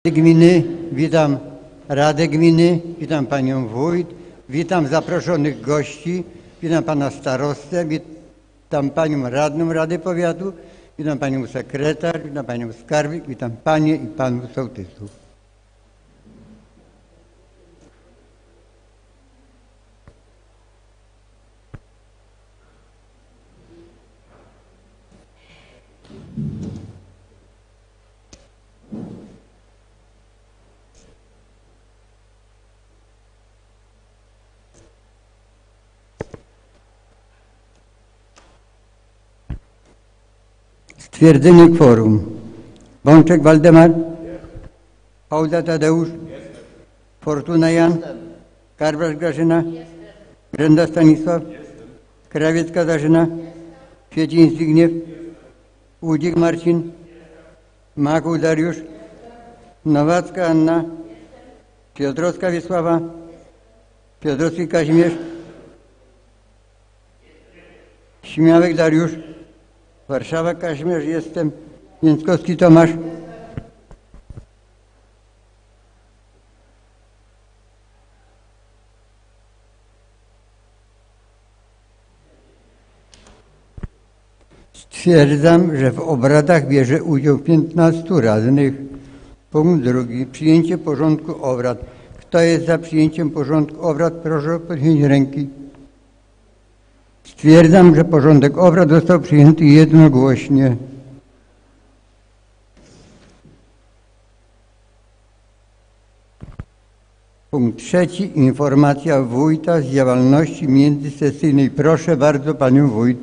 Gminy, witam Radę Gminy, witam Panią Wójt, witam zaproszonych gości, witam Pana Starostę, witam Panią Radną Rady Powiatu, witam Panią Sekretarz, witam Panią Skarbnik, witam Panie i Panów Sołtysów. Stwierdzenie kworum. Bączek Waldemar. Hołda Tadeusz. Fortuna Jan. Karbrasz Grażyna. Grenda Stanisław. Krawiec Katarzyna. Kwieciń Zbigniew. Łudzik Marcin. Makuł Dariusz. Nowacka Anna. Piotrowska Wiesława. Piotrowski Kazimierz. Śmiałek Dariusz. Warszawa Kazimierz, jestem. Jęckowski Tomasz. Stwierdzam, że w obradach bierze udział 15 radnych. Punkt drugi. Przyjęcie porządku obrad. Kto jest za przyjęciem porządku obrad? Proszę o podniesienie ręki. Stwierdzam, że porządek obrad został przyjęty jednogłośnie. Punkt trzeci. Informacja wójta z działalności międzysesyjnej. Proszę bardzo Panią Wójt.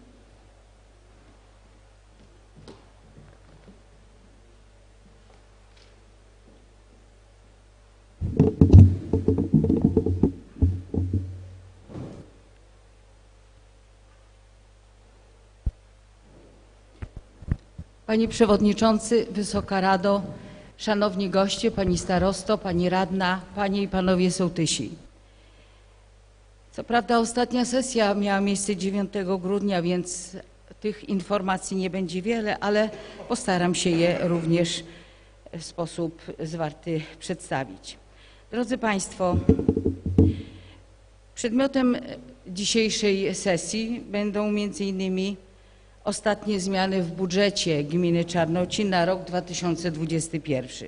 Panie Przewodniczący, Wysoka Rado, Szanowni Goście, Pani Starosto, Pani Radna, Panie i Panowie Sołtysi. Co prawda ostatnia sesja miała miejsce 9 grudnia, więc tych informacji nie będzie wiele, ale postaram się je również w sposób zwarty przedstawić. Drodzy Państwo, przedmiotem dzisiejszej sesji będą m.in. ostatnie zmiany w budżecie gminy Czarnocin na rok 2021.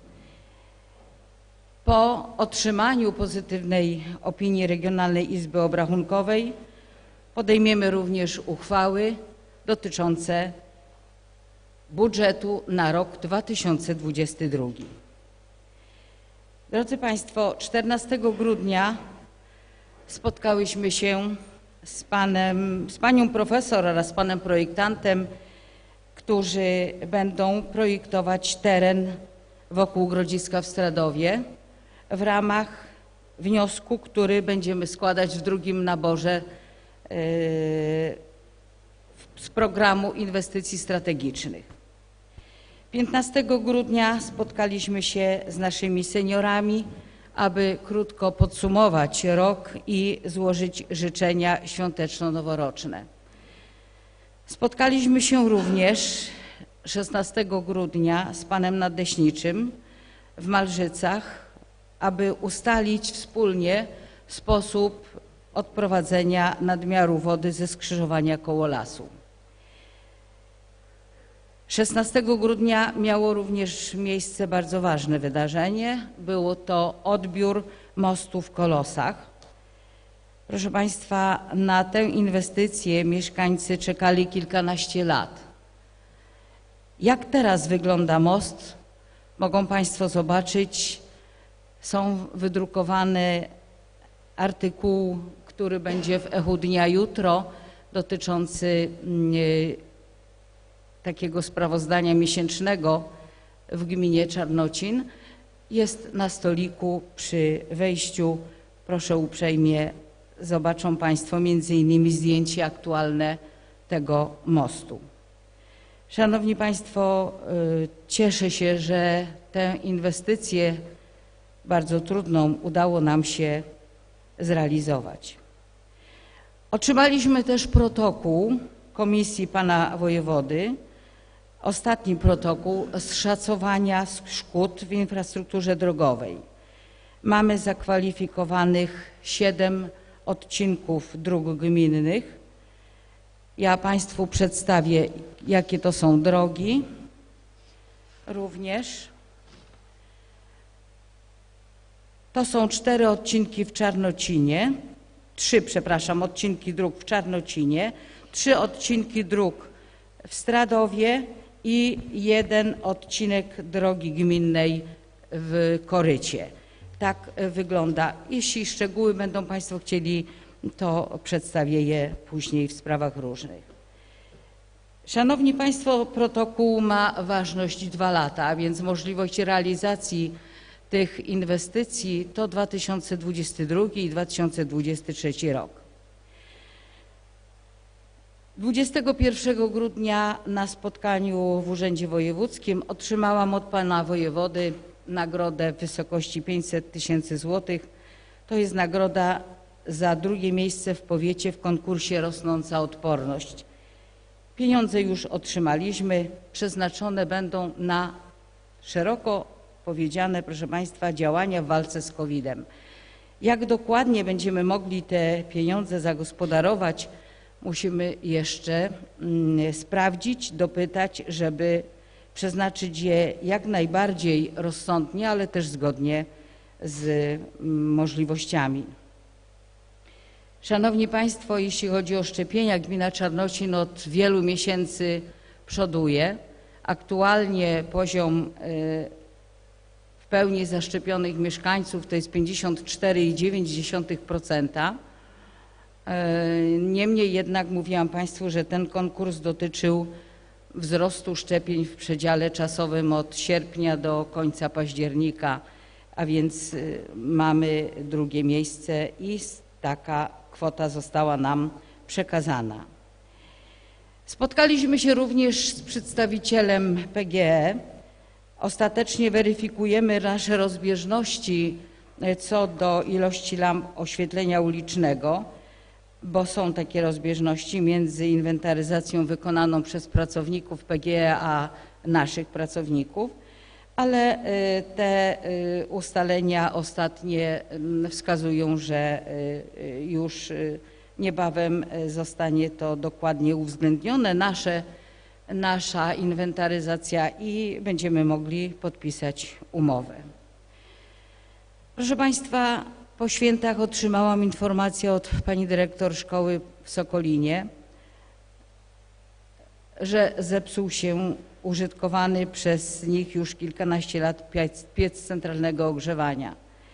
Po otrzymaniu pozytywnej opinii Regionalnej Izby Obrachunkowej podejmiemy również uchwały dotyczące budżetu na rok 2022. Drodzy Państwo, 14 grudnia spotkałyśmy się z panią profesor oraz panem projektantem, którzy będą projektować teren wokół Grodziska w Stradowie w ramach wniosku, który będziemy składać w drugim naborze z programu inwestycji strategicznych. 15 grudnia spotkaliśmy się z naszymi seniorami, aby krótko podsumować rok i złożyć życzenia świąteczno-noworoczne. Spotkaliśmy się również 16 grudnia z panem nadleśniczym w Malżycach, aby ustalić wspólnie sposób odprowadzenia nadmiaru wody ze skrzyżowania koło lasu. 16 grudnia miało również miejsce bardzo ważne wydarzenie. Było to odbiór mostu w Kolosach. Proszę Państwa, na tę inwestycję mieszkańcy czekali kilkanaście lat. Jak teraz wygląda most? Mogą Państwo zobaczyć. Są wydrukowane artykuł, który będzie w Echu Dnia jutro, dotyczący takiego sprawozdania miesięcznego w gminie Czarnocin. Jest na stoliku przy wejściu. Proszę uprzejmie, zobaczą Państwo m.in. zdjęcie aktualne tego mostu. Szanowni Państwo, cieszę się, że tę inwestycję bardzo trudną udało nam się zrealizować. Otrzymaliśmy też protokół komisji pana wojewody Ostatni protokół z szacowania szkód w infrastrukturze drogowej. Mamy zakwalifikowanych 7 odcinków dróg gminnych. Ja Państwu przedstawię, jakie to są drogi. Również to są 4 odcinki w Czarnocinie, 3, przepraszam, odcinki dróg w Czarnocinie, 3 odcinki dróg w Stradowie i 1 odcinek drogi gminnej w Korycie. Tak wygląda. Jeśli szczegóły będą Państwo chcieli, to przedstawię je później w sprawach różnych. Szanowni Państwo, protokół ma ważność 2 lata, a więc możliwość realizacji tych inwestycji to 2022 i 2023 rok. 21 grudnia na spotkaniu w Urzędzie Wojewódzkim otrzymałam od Pana Wojewody nagrodę w wysokości 500 000 złotych. To jest nagroda za 2. miejsce w powiecie w konkursie Rosnąca Odporność. Pieniądze już otrzymaliśmy, przeznaczone będą na szeroko powiedziane, proszę Państwa, działania w walce z COVID-em. Jak dokładnie będziemy mogli te pieniądze zagospodarować, musimy jeszcze sprawdzić, dopytać, żeby przeznaczyć je jak najbardziej rozsądnie, ale też zgodnie z możliwościami. Szanowni Państwo, jeśli chodzi o szczepienia, gmina Czarnocin od wielu miesięcy przoduje. Aktualnie poziom w pełni zaszczepionych mieszkańców to jest 54,9%. Niemniej jednak mówiłam Państwu, że ten konkurs dotyczył wzrostu szczepień w przedziale czasowym od sierpnia do końca października, a więc mamy 2. miejsce i taka kwota została nam przekazana. Spotkaliśmy się również z przedstawicielem PGE. Ostatecznie weryfikujemy nasze rozbieżności co do ilości lamp oświetlenia ulicznego, bo są takie rozbieżności między inwentaryzacją wykonaną przez pracowników PGE a naszych pracowników, ale te ustalenia ostatnie wskazują, że już niebawem zostanie to dokładnie uwzględnione, nasza inwentaryzacja i będziemy mogli podpisać umowę. Proszę Państwa, po świętach otrzymałam informację od pani dyrektor szkoły w Sokolinie, że zepsuł się użytkowany przez nich już kilkanaście lat piec centralnego ogrzewania.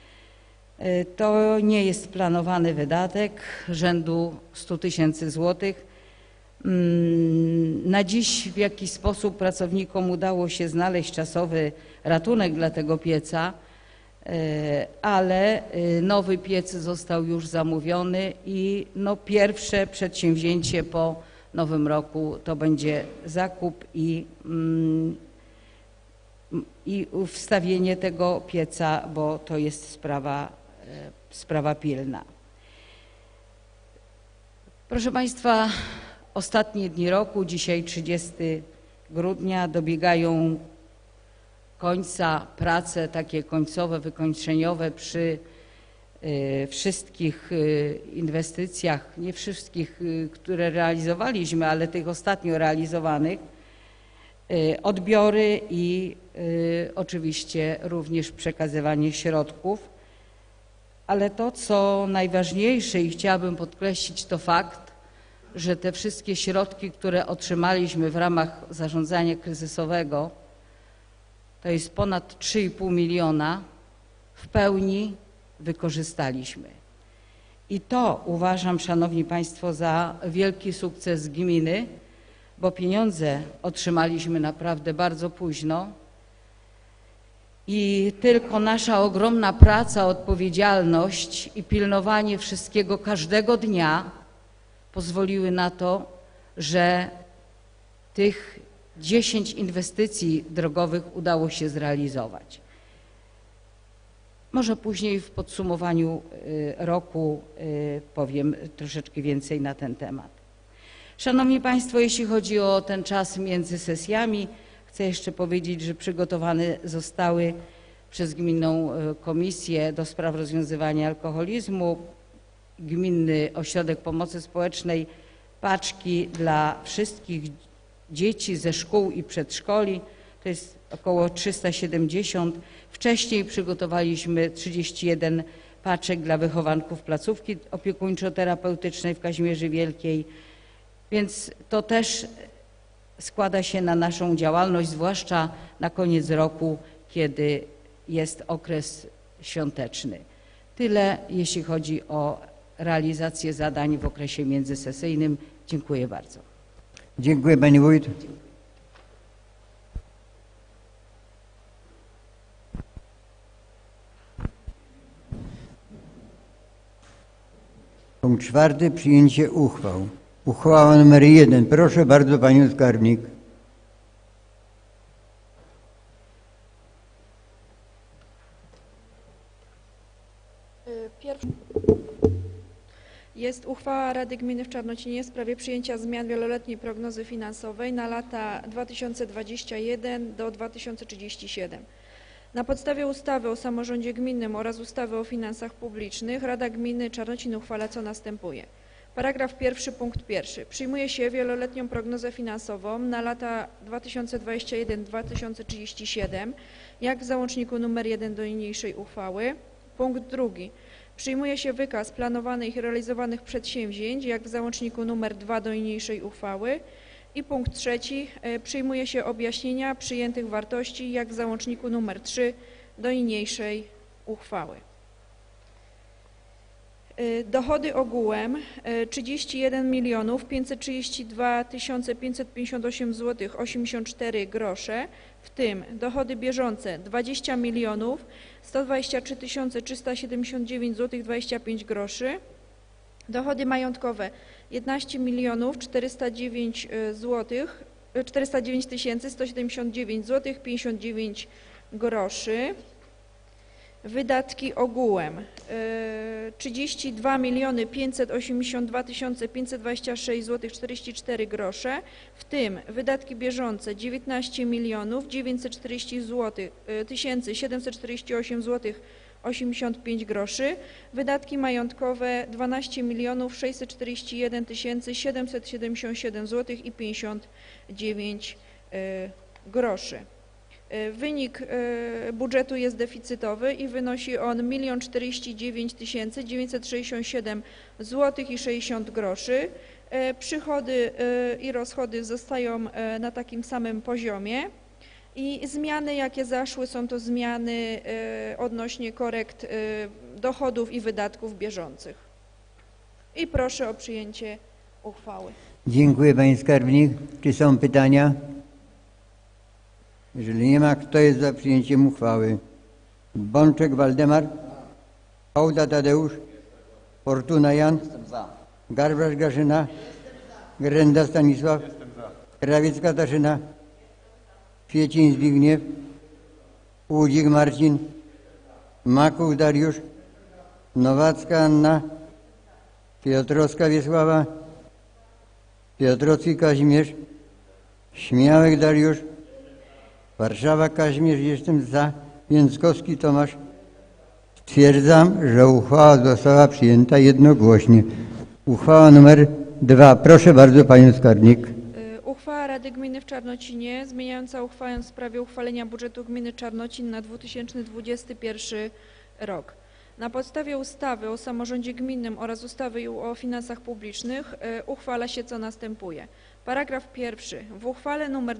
To nie jest planowany wydatek rzędu 100 000 złotych. Na dziś w jakiś sposób pracownikom udało się znaleźć czasowy ratunek dla tego pieca, ale nowy piec został już zamówiony i pierwsze przedsięwzięcie po Nowym Roku to będzie zakup i wstawienie tego pieca, bo to jest sprawa pilna. Proszę Państwa, ostatnie dni roku, dzisiaj 30 grudnia, dobiegają końca prace takie końcowe, wykończeniowe przy wszystkich inwestycjach, nie wszystkich, które realizowaliśmy, ale tych ostatnio realizowanych, odbiory i oczywiście również przekazywanie środków. Ale to, co najważniejsze i chciałabym podkreślić, to fakt, że te wszystkie środki, które otrzymaliśmy w ramach zarządzania kryzysowego, to jest ponad 3,5 miliona, w pełni wykorzystaliśmy. I to uważam, Szanowni Państwo, za wielki sukces gminy, bo pieniądze otrzymaliśmy naprawdę bardzo późno i tylko nasza ogromna praca, odpowiedzialność i pilnowanie wszystkiego każdego dnia pozwoliły na to, że tych 10 inwestycji drogowych udało się zrealizować. Może później w podsumowaniu roku powiem troszeczkę więcej na ten temat. Szanowni Państwo, jeśli chodzi o ten czas między sesjami, chcę jeszcze powiedzieć, że przygotowane zostały przez Gminną Komisję do Spraw Rozwiązywania Alkoholizmu, Gminny Ośrodek Pomocy Społecznej, paczki dla wszystkich dzieci ze szkół i przedszkoli. To jest około 370. Wcześniej przygotowaliśmy 31 paczek dla wychowanków placówki opiekuńczo-terapeutycznej w Kazimierzy Wielkiej, więc to też składa się na naszą działalność, zwłaszcza na koniec roku, kiedy jest okres świąteczny. Tyle, jeśli chodzi o realizację zadań w okresie międzysesyjnym. Dziękuję bardzo. Dziękuję Pani Wójt. Punkt 4. Przyjęcie uchwał. Uchwała nr 1. Proszę bardzo Panią Skarbnik. Jest uchwała Rady Gminy w Czarnocinie w sprawie przyjęcia zmian wieloletniej prognozy finansowej na lata 2021 do 2037. Na podstawie ustawy o samorządzie gminnym oraz ustawy o finansach publicznych Rada Gminy Czarnocin uchwala, co następuje. Paragraf 1, punkt 1. Przyjmuje się wieloletnią prognozę finansową na lata 2021-2037, jak w załączniku nr 1 do niniejszej uchwały. Punkt 2. Przyjmuje się wykaz planowanych i realizowanych przedsięwzięć, jak w załączniku nr 2 do niniejszej uchwały. I punkt 3. Przyjmuje się objaśnienia przyjętych wartości, jak w załączniku nr 3 do niniejszej uchwały. Dochody ogółem 31 532 558 zł 84 grosze, w tym dochody bieżące 20 123 379 zł 25 groszy, dochody majątkowe 11 409 179 zł 59 groszy. Wydatki ogółem 32 582 526 zł 44 grosze, w tym wydatki bieżące 19 940 zł 748 zł 85 groszy, wydatki majątkowe 12 641 777 zł i 59 groszy. Wynik budżetu jest deficytowy i wynosi on 1 049 967 zł i 60 groszy. Przychody i rozchody zostają na takim samym poziomie i zmiany, jakie zaszły, są to zmiany odnośnie korekt dochodów i wydatków bieżących. I proszę o przyjęcie uchwały. Dziękuję Pani Skarbnik. Czy są pytania? Jeżeli nie ma, kto jest za przyjęciem uchwały? Bączek Waldemar? Hołda Tadeusz? Fortuna Jan? Garbasz Grażyna? Grenda Stanisław? Krawiec Katarzyna? Kwiecień Zbigniew? Łudzik Marcin? Makuł Dariusz? Nowacka Anna? Piotrowska Wiesława? Piotrowski Kazimierz? Śmiałek Dariusz? Warszawa Kazimierz, jestem za. Więckowski Tomasz. Stwierdzam, że uchwała została przyjęta jednogłośnie. Uchwała nr 2. Proszę bardzo Panią Skarbnik. Uchwała Rady Gminy w Czarnocinie zmieniająca uchwałę w sprawie uchwalenia budżetu gminy Czarnocin na 2021 rok. Na podstawie ustawy o samorządzie gminnym oraz ustawy o finansach publicznych uchwala się, co następuje. Paragraf 1. W uchwale nr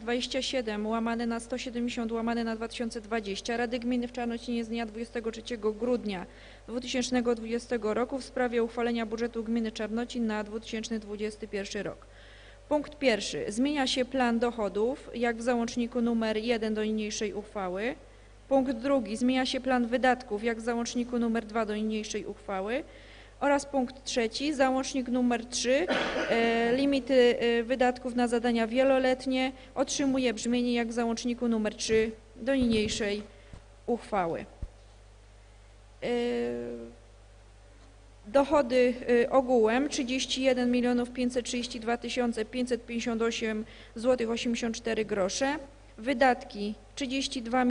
27/170/2020 Rady Gminy w Czarnocinie z dnia 23 grudnia 2020 roku w sprawie uchwalenia budżetu gminy Czarnocin na 2021 rok. Punkt 1. Zmienia się plan dochodów, jak w załączniku nr 1 do niniejszej uchwały. Punkt 2. Zmienia się plan wydatków, jak w załączniku nr 2 do niniejszej uchwały. Oraz punkt 3. Załącznik nr 3. Limity wydatków na zadania wieloletnie otrzymuje brzmienie, jak w załączniku nr 3 do niniejszej uchwały. Dochody ogółem 31 532 558 zł 84 grosze. Wydatki 32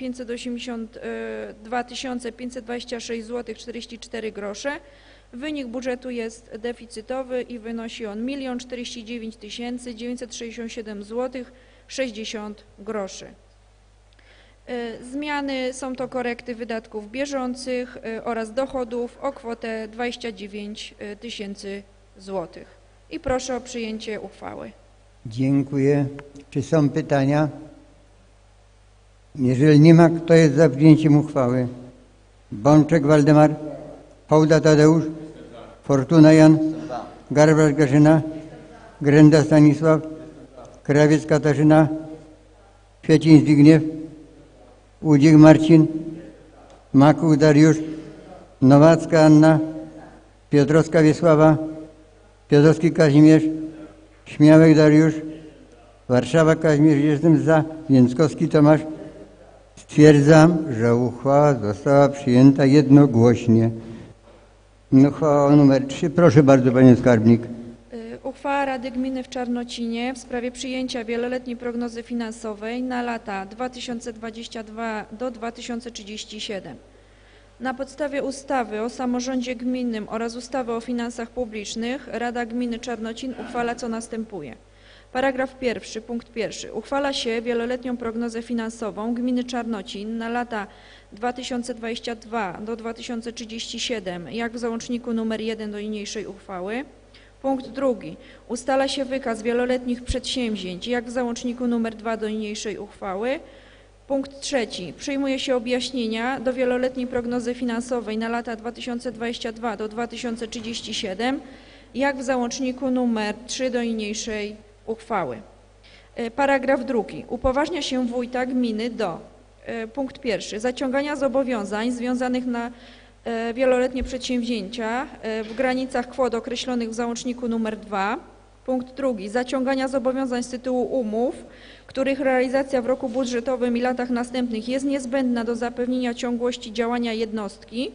582 526 zł 44 grosze. Wynik budżetu jest deficytowy i wynosi on 1 049 967 zł 60 groszy. Zmiany są to korekty wydatków bieżących oraz dochodów o kwotę 29 000 zł. I proszę o przyjęcie uchwały. Dziękuję. Czy są pytania? Jeżeli nie ma, kto jest za przyjęciem uchwały? Bączek Waldemar, Hołda Tadeusz, Fortuna Jan, Garbarz Grażyna, Grenda Stanisław, Krawiec Katarzyna, Kwiecień Zbigniew, Udzik Marcin, Makuch Dariusz, Nowacka Anna, Piotrowska Wiesława, Piotrowski Kazimierz, Śmiałek Dariusz, Warszawa Kazimierz. Jestem za. Więckowski Tomasz. Stwierdzam, że uchwała została przyjęta jednogłośnie. Uchwała numer 3. Proszę bardzo, panie skarbnik. Uchwała Rady Gminy w Czarnocinie w sprawie przyjęcia wieloletniej prognozy finansowej na lata 2022 do 2037. Na podstawie ustawy o samorządzie gminnym oraz ustawy o finansach publicznych Rada Gminy Czarnocin uchwala, co następuje. Paragraf 1, punkt 1. Uchwala się wieloletnią prognozę finansową Gminy Czarnocin na lata 2022 do 2037, jak w załączniku nr 1 do niniejszej uchwały. Punkt 2. Ustala się wykaz wieloletnich przedsięwzięć, jak w załączniku nr 2 do niniejszej uchwały. Punkt 3. Przyjmuje się objaśnienia do wieloletniej prognozy finansowej na lata 2022 do 2037, jak w załączniku nr 3 do niniejszej uchwały. Paragraf 2. Upoważnia się wójta gminy do punkt 1. Zaciągania zobowiązań związanych na wieloletnie przedsięwzięcia w granicach kwot określonych w załączniku nr 2. Punkt 2. Zaciągania zobowiązań z tytułu umów, których realizacja w roku budżetowym i latach następnych jest niezbędna do zapewnienia ciągłości działania jednostki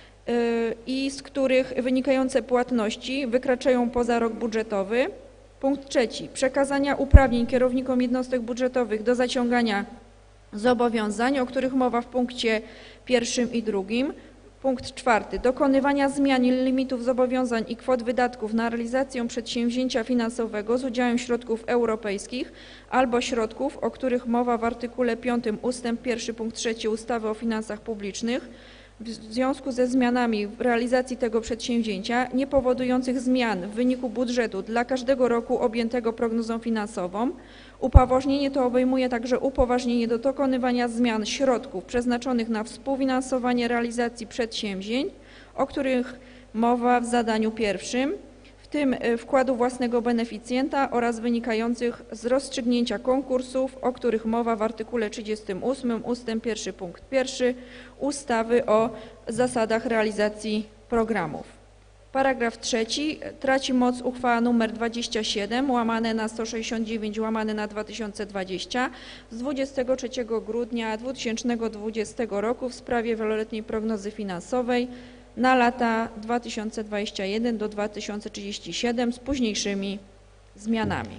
i z których wynikające płatności wykraczają poza rok budżetowy. Punkt 3. Przekazania uprawnień kierownikom jednostek budżetowych do zaciągania zobowiązań, o których mowa w punkcie 1 i 2. Punkt 4. Dokonywania zmian limitów zobowiązań i kwot wydatków na realizację przedsięwzięcia finansowego z udziałem środków europejskich albo środków, o których mowa w artykule 5 ustęp 1 punkt 3 ustawy o finansach publicznych, w związku ze zmianami w realizacji tego przedsięwzięcia niepowodujących zmian w wyniku budżetu dla każdego roku objętego prognozą finansową. Upoważnienie to obejmuje także upoważnienie do dokonywania zmian środków przeznaczonych na współfinansowanie realizacji przedsięwzięć, o których mowa w zadaniu pierwszym, w tym wkładu własnego beneficjenta oraz wynikających z rozstrzygnięcia konkursów, o których mowa w artykule 38 ustęp 1 punkt 1 ustawy o zasadach realizacji programów. Paragraf 3. Traci moc uchwała nr 27 łamane na 169 łamane na 2020 z 23 grudnia 2020 roku w sprawie wieloletniej prognozy finansowej na lata 2021 do 2037 z późniejszymi zmianami.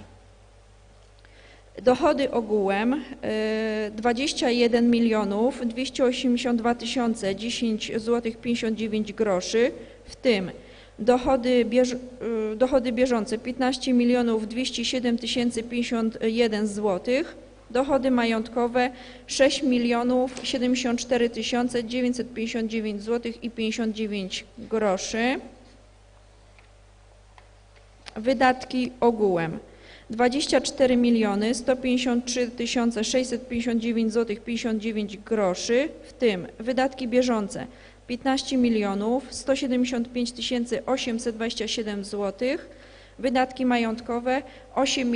Dochody ogółem 21 282 010 zł 59 groszy, w tym dochody bieżące 15 207 051 zł, dochody majątkowe 6 074 959 zł i 59 groszy. Wydatki ogółem 24 153 659 zł 59 groszy, w tym wydatki bieżące 15 175 827 zł, wydatki majątkowe 8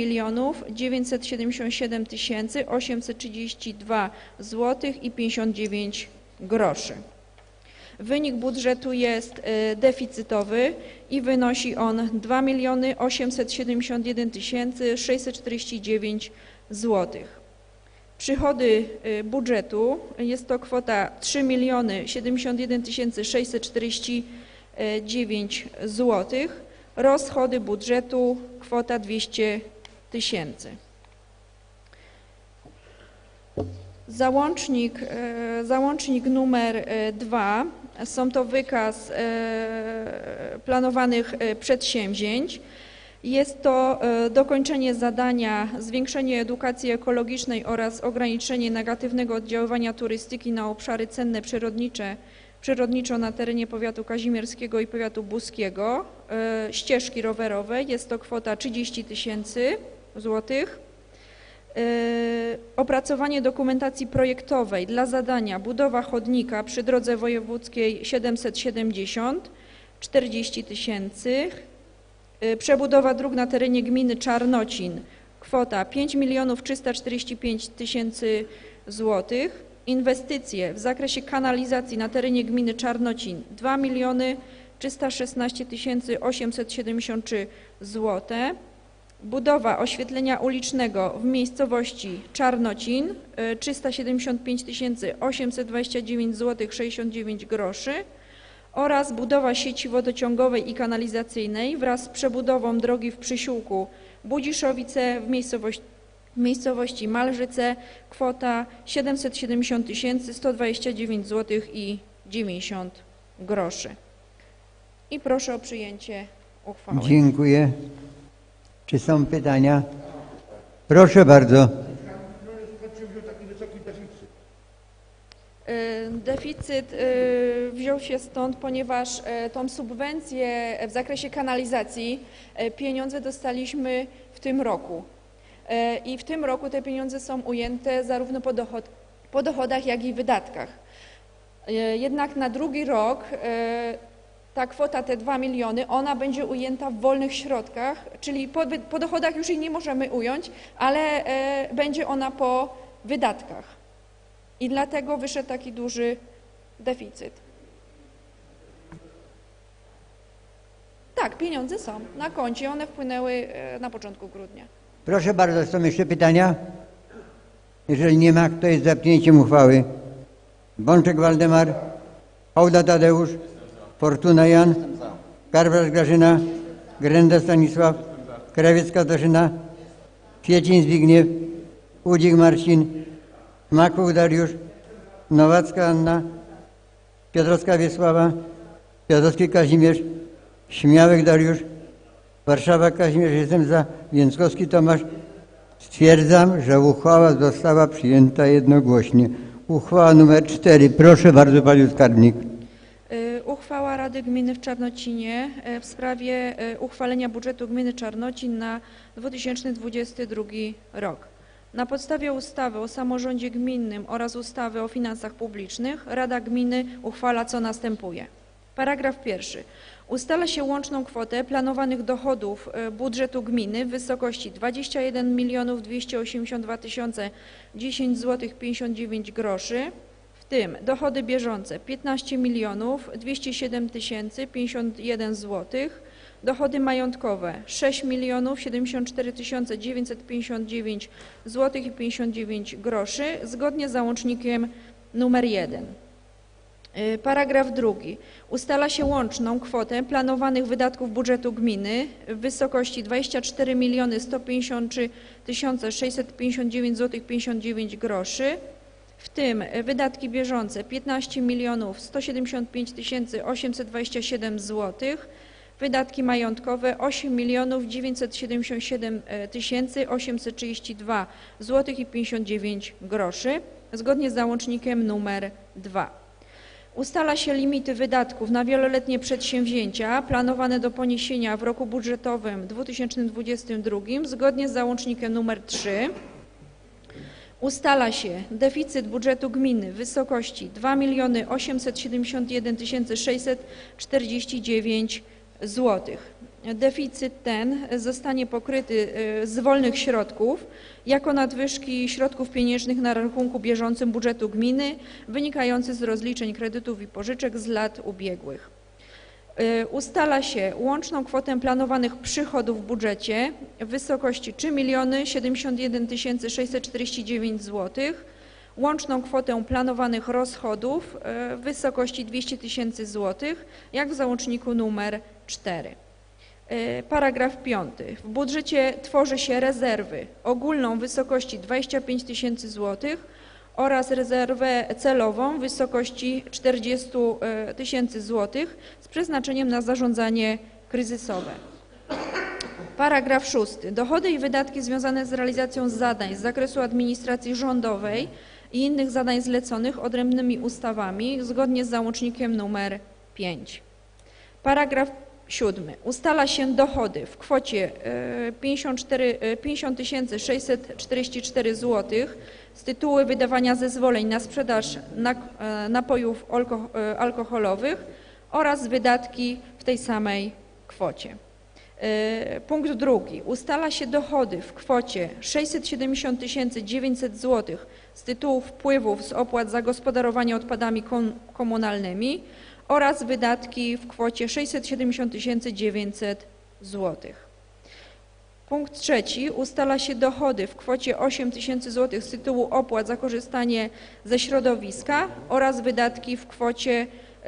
977 832 zł i 59 groszy. Wynik budżetu jest deficytowy i wynosi on 2 871 649 zł. Przychody budżetu jest to kwota 3 071 640 9 zł. Rozchody budżetu kwota 200 tysięcy. Załącznik numer 2, są to wykaz planowanych przedsięwzięć. Jest to dokończenie zadania zwiększenie edukacji ekologicznej oraz ograniczenie negatywnego oddziaływania turystyki na obszary cenne przyrodniczo na terenie powiatu kazimierskiego i powiatu buskiego. Ścieżki rowerowe, jest to kwota 30 tysięcy złotych. Opracowanie dokumentacji projektowej dla zadania budowa chodnika przy drodze wojewódzkiej 770, 40 tysięcy. Przebudowa dróg na terenie gminy Czarnocin, kwota 5 345 tysięcy złotych. Inwestycje w zakresie kanalizacji na terenie gminy Czarnocin 2 316 873 zł. Budowa oświetlenia ulicznego w miejscowości Czarnocin 375 829 zł 69 groszy oraz budowa sieci wodociągowej i kanalizacyjnej wraz z przebudową drogi w Przysiłku Budziszowice w miejscowości Malżyce, kwota 770 129 zł i 90 groszy. I proszę o przyjęcie uchwały. Dziękuję. Czy są pytania? Proszę bardzo. Deficyt wziął się stąd, ponieważ tą subwencję w zakresie kanalizacji pieniądze dostaliśmy w tym roku. I w tym roku te pieniądze są ujęte zarówno po dochodach, jak i wydatkach. Jednak na drugi rok ta kwota, te 2 miliony, ona będzie ujęta w wolnych środkach, czyli po dochodach już jej nie możemy ująć, ale będzie ona po wydatkach. I dlatego wyszedł taki duży deficyt. Tak, pieniądze są na koncie, one wpłynęły na początku grudnia. Proszę bardzo, są jeszcze pytania? Jeżeli nie ma, kto jest za przyjęciem uchwały? Bączek Waldemar, Hołda Tadeusz, Fortuna Jan, Karwasz Grażyna, Grenda Stanisław, Krawiec Katarzyna, Kwiecień Zbigniew, Udzik Marcin, Makłow Dariusz, Nowacka Anna, Piotrowska Wiesława, Piotrowski Kazimierz, Śmiałek Dariusz, Warszawa Kazimierz, jestem za, Więckowski Tomasz. Stwierdzam, że uchwała została przyjęta jednogłośnie. Uchwała numer 4. Proszę bardzo, panią skarbnik. Uchwała Rady Gminy w Czarnocinie w sprawie uchwalenia budżetu gminy Czarnocin na 2022 rok. Na podstawie ustawy o samorządzie gminnym oraz ustawy o finansach publicznych Rada Gminy uchwala, co następuje. Paragraf 1. Ustala się łączną kwotę planowanych dochodów budżetu gminy w wysokości 21 282 010 zł 59 groszy, w tym dochody bieżące 15 207 051 zł, dochody majątkowe 6 074 959 zł i 59 groszy zgodnie z załącznikiem numer 1. Paragraf 2. Ustala się łączną kwotę planowanych wydatków budżetu gminy w wysokości 24 153 659 zł 59 groszy, w tym wydatki bieżące 15 175 827 zł, wydatki majątkowe 8 977 832 zł i 59 groszy zgodnie z załącznikiem numer 2. Ustala się limity wydatków na wieloletnie przedsięwzięcia planowane do poniesienia w roku budżetowym 2022 zgodnie z załącznikiem nr 3. Ustala się deficyt budżetu gminy w wysokości 2 871 649 zł. Deficyt ten zostanie pokryty z wolnych środków jako nadwyżki środków pieniężnych na rachunku bieżącym budżetu gminy wynikający z rozliczeń kredytów i pożyczek z lat ubiegłych. Ustala się łączną kwotę planowanych przychodów w budżecie w wysokości 3 071 649 zł łączną kwotę planowanych rozchodów w wysokości 200 000 złotych, jak w załączniku numer 4. Paragraf 5. W budżecie tworzy się rezerwy ogólną w wysokości 25 000 złotych oraz rezerwę celową w wysokości 40 000 złotych z przeznaczeniem na zarządzanie kryzysowe. Paragraf 6. Dochody i wydatki związane z realizacją zadań z zakresu administracji rządowej i innych zadań zleconych odrębnymi ustawami zgodnie z załącznikiem nr 5. Paragraf 7. Ustala się dochody w kwocie 50 644 zł z tytułu wydawania zezwoleń na sprzedaż napojów alkoholowych oraz wydatki w tej samej kwocie. Punkt 2. Ustala się dochody w kwocie 670 900 zł z tytułu wpływów z opłat za gospodarowanie odpadami komunalnymi oraz wydatki w kwocie 670 900 zł. Punkt 3. Ustala się dochody w kwocie 8 000 zł z tytułu opłat za korzystanie ze środowiska oraz wydatki w kwocie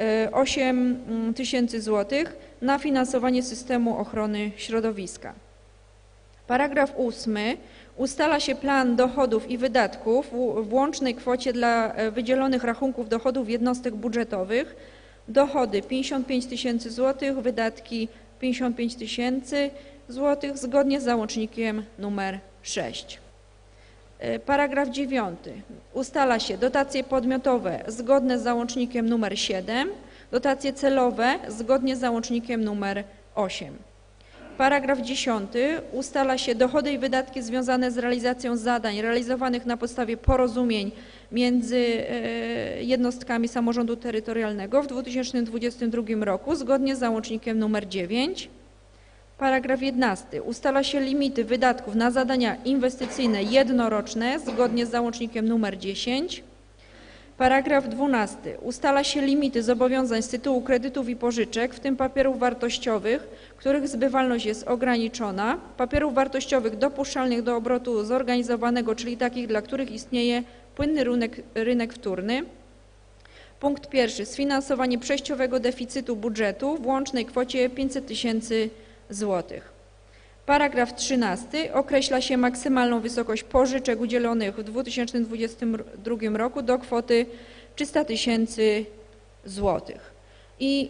8 000 zł na finansowanie systemu ochrony środowiska. Paragraf 8. Ustala się plan dochodów i wydatków w łącznej kwocie dla wydzielonych rachunków dochodów jednostek budżetowych. Dochody 55 000 zł, wydatki 55 000 zł zgodnie z załącznikiem nr 6. Paragraf 9. Ustala się dotacje podmiotowe zgodne z załącznikiem nr 7, dotacje celowe zgodnie z załącznikiem nr 8. Paragraf 10. Ustala się dochody i wydatki związane z realizacją zadań realizowanych na podstawie porozumień między jednostkami samorządu terytorialnego w 2022 roku zgodnie z załącznikiem nr 9. Paragraf 11. Ustala się limity wydatków na zadania inwestycyjne jednoroczne zgodnie z załącznikiem nr 10. Paragraf 12. Ustala się limity zobowiązań z tytułu kredytów i pożyczek, w tym papierów wartościowych, których zbywalność jest ograniczona, papierów wartościowych dopuszczalnych do obrotu zorganizowanego, czyli takich, dla których istnieje płynny rynek wtórny. Punkt 1. Sfinansowanie przejściowego deficytu budżetu w łącznej kwocie 500 000 złotych. Paragraf 13. Określa się maksymalną wysokość pożyczek udzielonych w 2022 roku do kwoty 300 000 złotych. I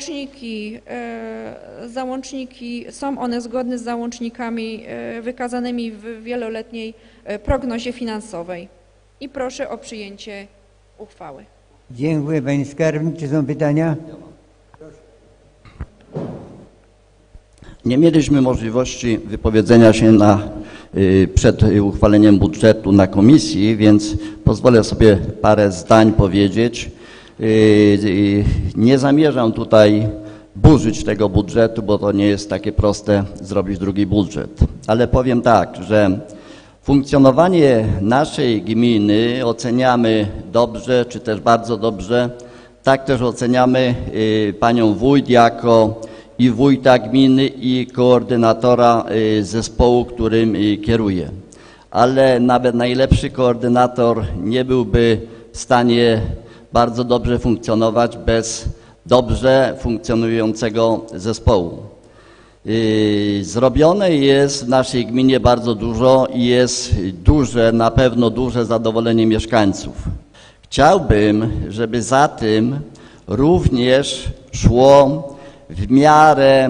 załączniki są one zgodne z załącznikami wykazanymi w wieloletniej prognozie finansowej. I proszę o przyjęcie uchwały. Dziękuję Pani Skarbnik. Czy są pytania? Nie mieliśmy możliwości wypowiedzenia się przed uchwaleniem budżetu na komisji, więc pozwolę sobie parę zdań powiedzieć. Nie zamierzam tutaj burzyć tego budżetu, bo to nie jest takie proste zrobić drugi budżet. Ale powiem tak, że funkcjonowanie naszej gminy oceniamy dobrze, czy też bardzo dobrze. Tak też oceniamy panią wójt jako i wójta gminy, i koordynatora zespołu, którym kieruje. Ale nawet najlepszy koordynator nie byłby w stanie bardzo dobrze funkcjonować bez dobrze funkcjonującego zespołu. Zrobione jest w naszej gminie bardzo dużo i jest na pewno duże zadowolenie mieszkańców. Chciałbym, żeby za tym również szło w miarę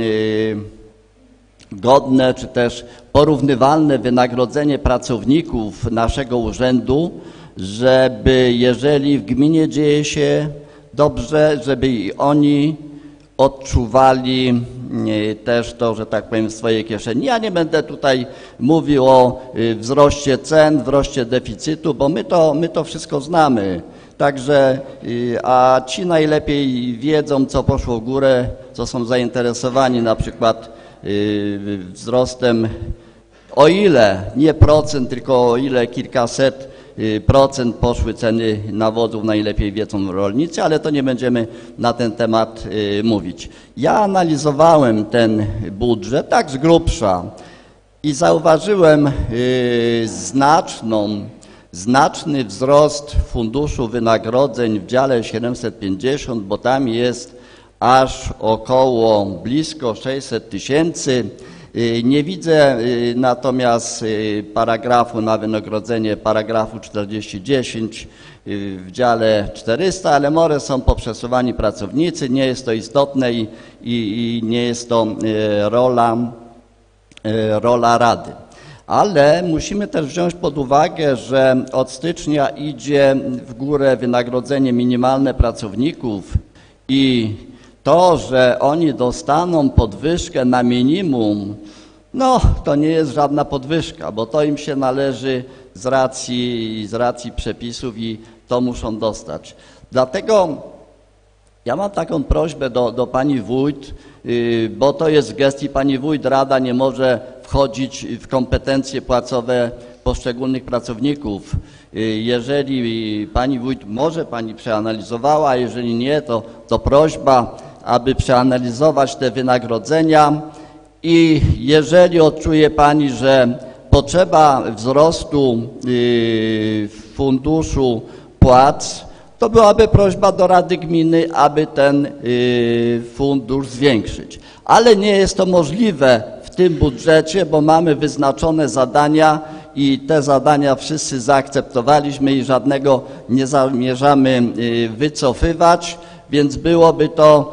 godne czy też porównywalne wynagrodzenie pracowników naszego urzędu, żeby jeżeli w gminie dzieje się dobrze, żeby i oni odczuwali też to, że tak powiem, w swojej kieszeni. Ja nie będę tutaj mówił o wzroście cen, wzroście deficytu, bo my to wszystko znamy. Także, a ci najlepiej wiedzą, co poszło w górę, co są zainteresowani na przykład wzrostem, o ile, nie procent, tylko o ile kilkaset procent poszły ceny nawozów, najlepiej wiedzą rolnicy, ale to nie będziemy na ten temat mówić. Ja analizowałem ten budżet tak z grubsza i zauważyłem znaczną znaczny wzrost funduszu wynagrodzeń w dziale 750, bo tam jest aż około blisko 600 tysięcy. Nie widzę natomiast paragrafu na wynagrodzenie, paragrafu 4010 w dziale 400, ale może są poprzesuwani pracownicy, nie jest to istotne i nie jest to rola Rady. Ale musimy też wziąć pod uwagę, że od stycznia idzie w górę wynagrodzenie minimalne pracowników i to, że oni dostaną podwyżkę na minimum, no to nie jest żadna podwyżka, bo to im się należy z racji przepisów i to muszą dostać. Dlatego ja mam taką prośbę do pani wójt, bo to jest w gestii pani wójt, Rada nie może wchodzić w kompetencje płacowe poszczególnych pracowników. Jeżeli pani wójt, może pani przeanalizowała, a jeżeli nie, to prośba, aby przeanalizować te wynagrodzenia i jeżeli odczuje pani, że potrzeba wzrostu funduszu płac, to byłaby prośba do Rady Gminy, aby ten fundusz zwiększyć. Ale nie jest to możliwe w tym budżecie, bo mamy wyznaczone zadania i te zadania wszyscy zaakceptowaliśmy i żadnego nie zamierzamy wycofywać, więc byłoby to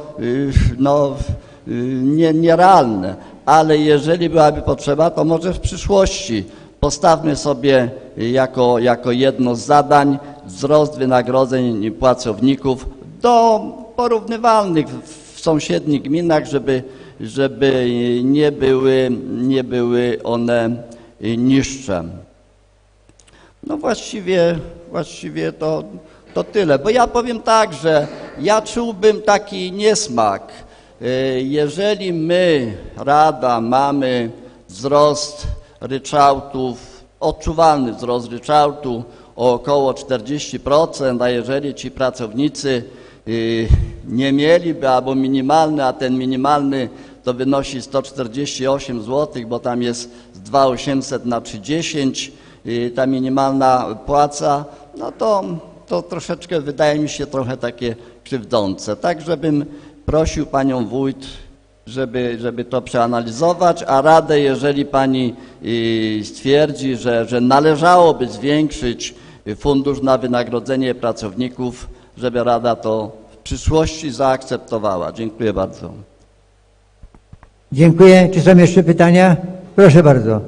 nierealne. Ale jeżeli byłaby potrzeba, to może w przyszłości postawmy sobie jako jedno z zadań wzrost wynagrodzeń pracowników do porównywalnych w sąsiednich gminach, żeby nie były one niższe. No właściwie to tyle, bo ja powiem tak, że ja czułbym taki niesmak, jeżeli my, Rada, mamy wzrost ryczałtów, odczuwalny wzrost ryczałtu o około 40%, a jeżeli ci pracownicy nie mieliby albo minimalny, a ten minimalny to wynosi 148 zł, bo tam jest z 2800 na 310 ta minimalna płaca, no to troszeczkę wydaje mi się trochę takie krzywdzące. Tak, żebym prosił panią wójt, żeby to przeanalizować, a Radę, jeżeli pani stwierdzi, że należałoby zwiększyć fundusz na wynagrodzenie pracowników, żeby Rada to w przyszłości zaakceptowała. Dziękuję bardzo. Dziękuję. Czy są jeszcze pytania? Proszę bardzo.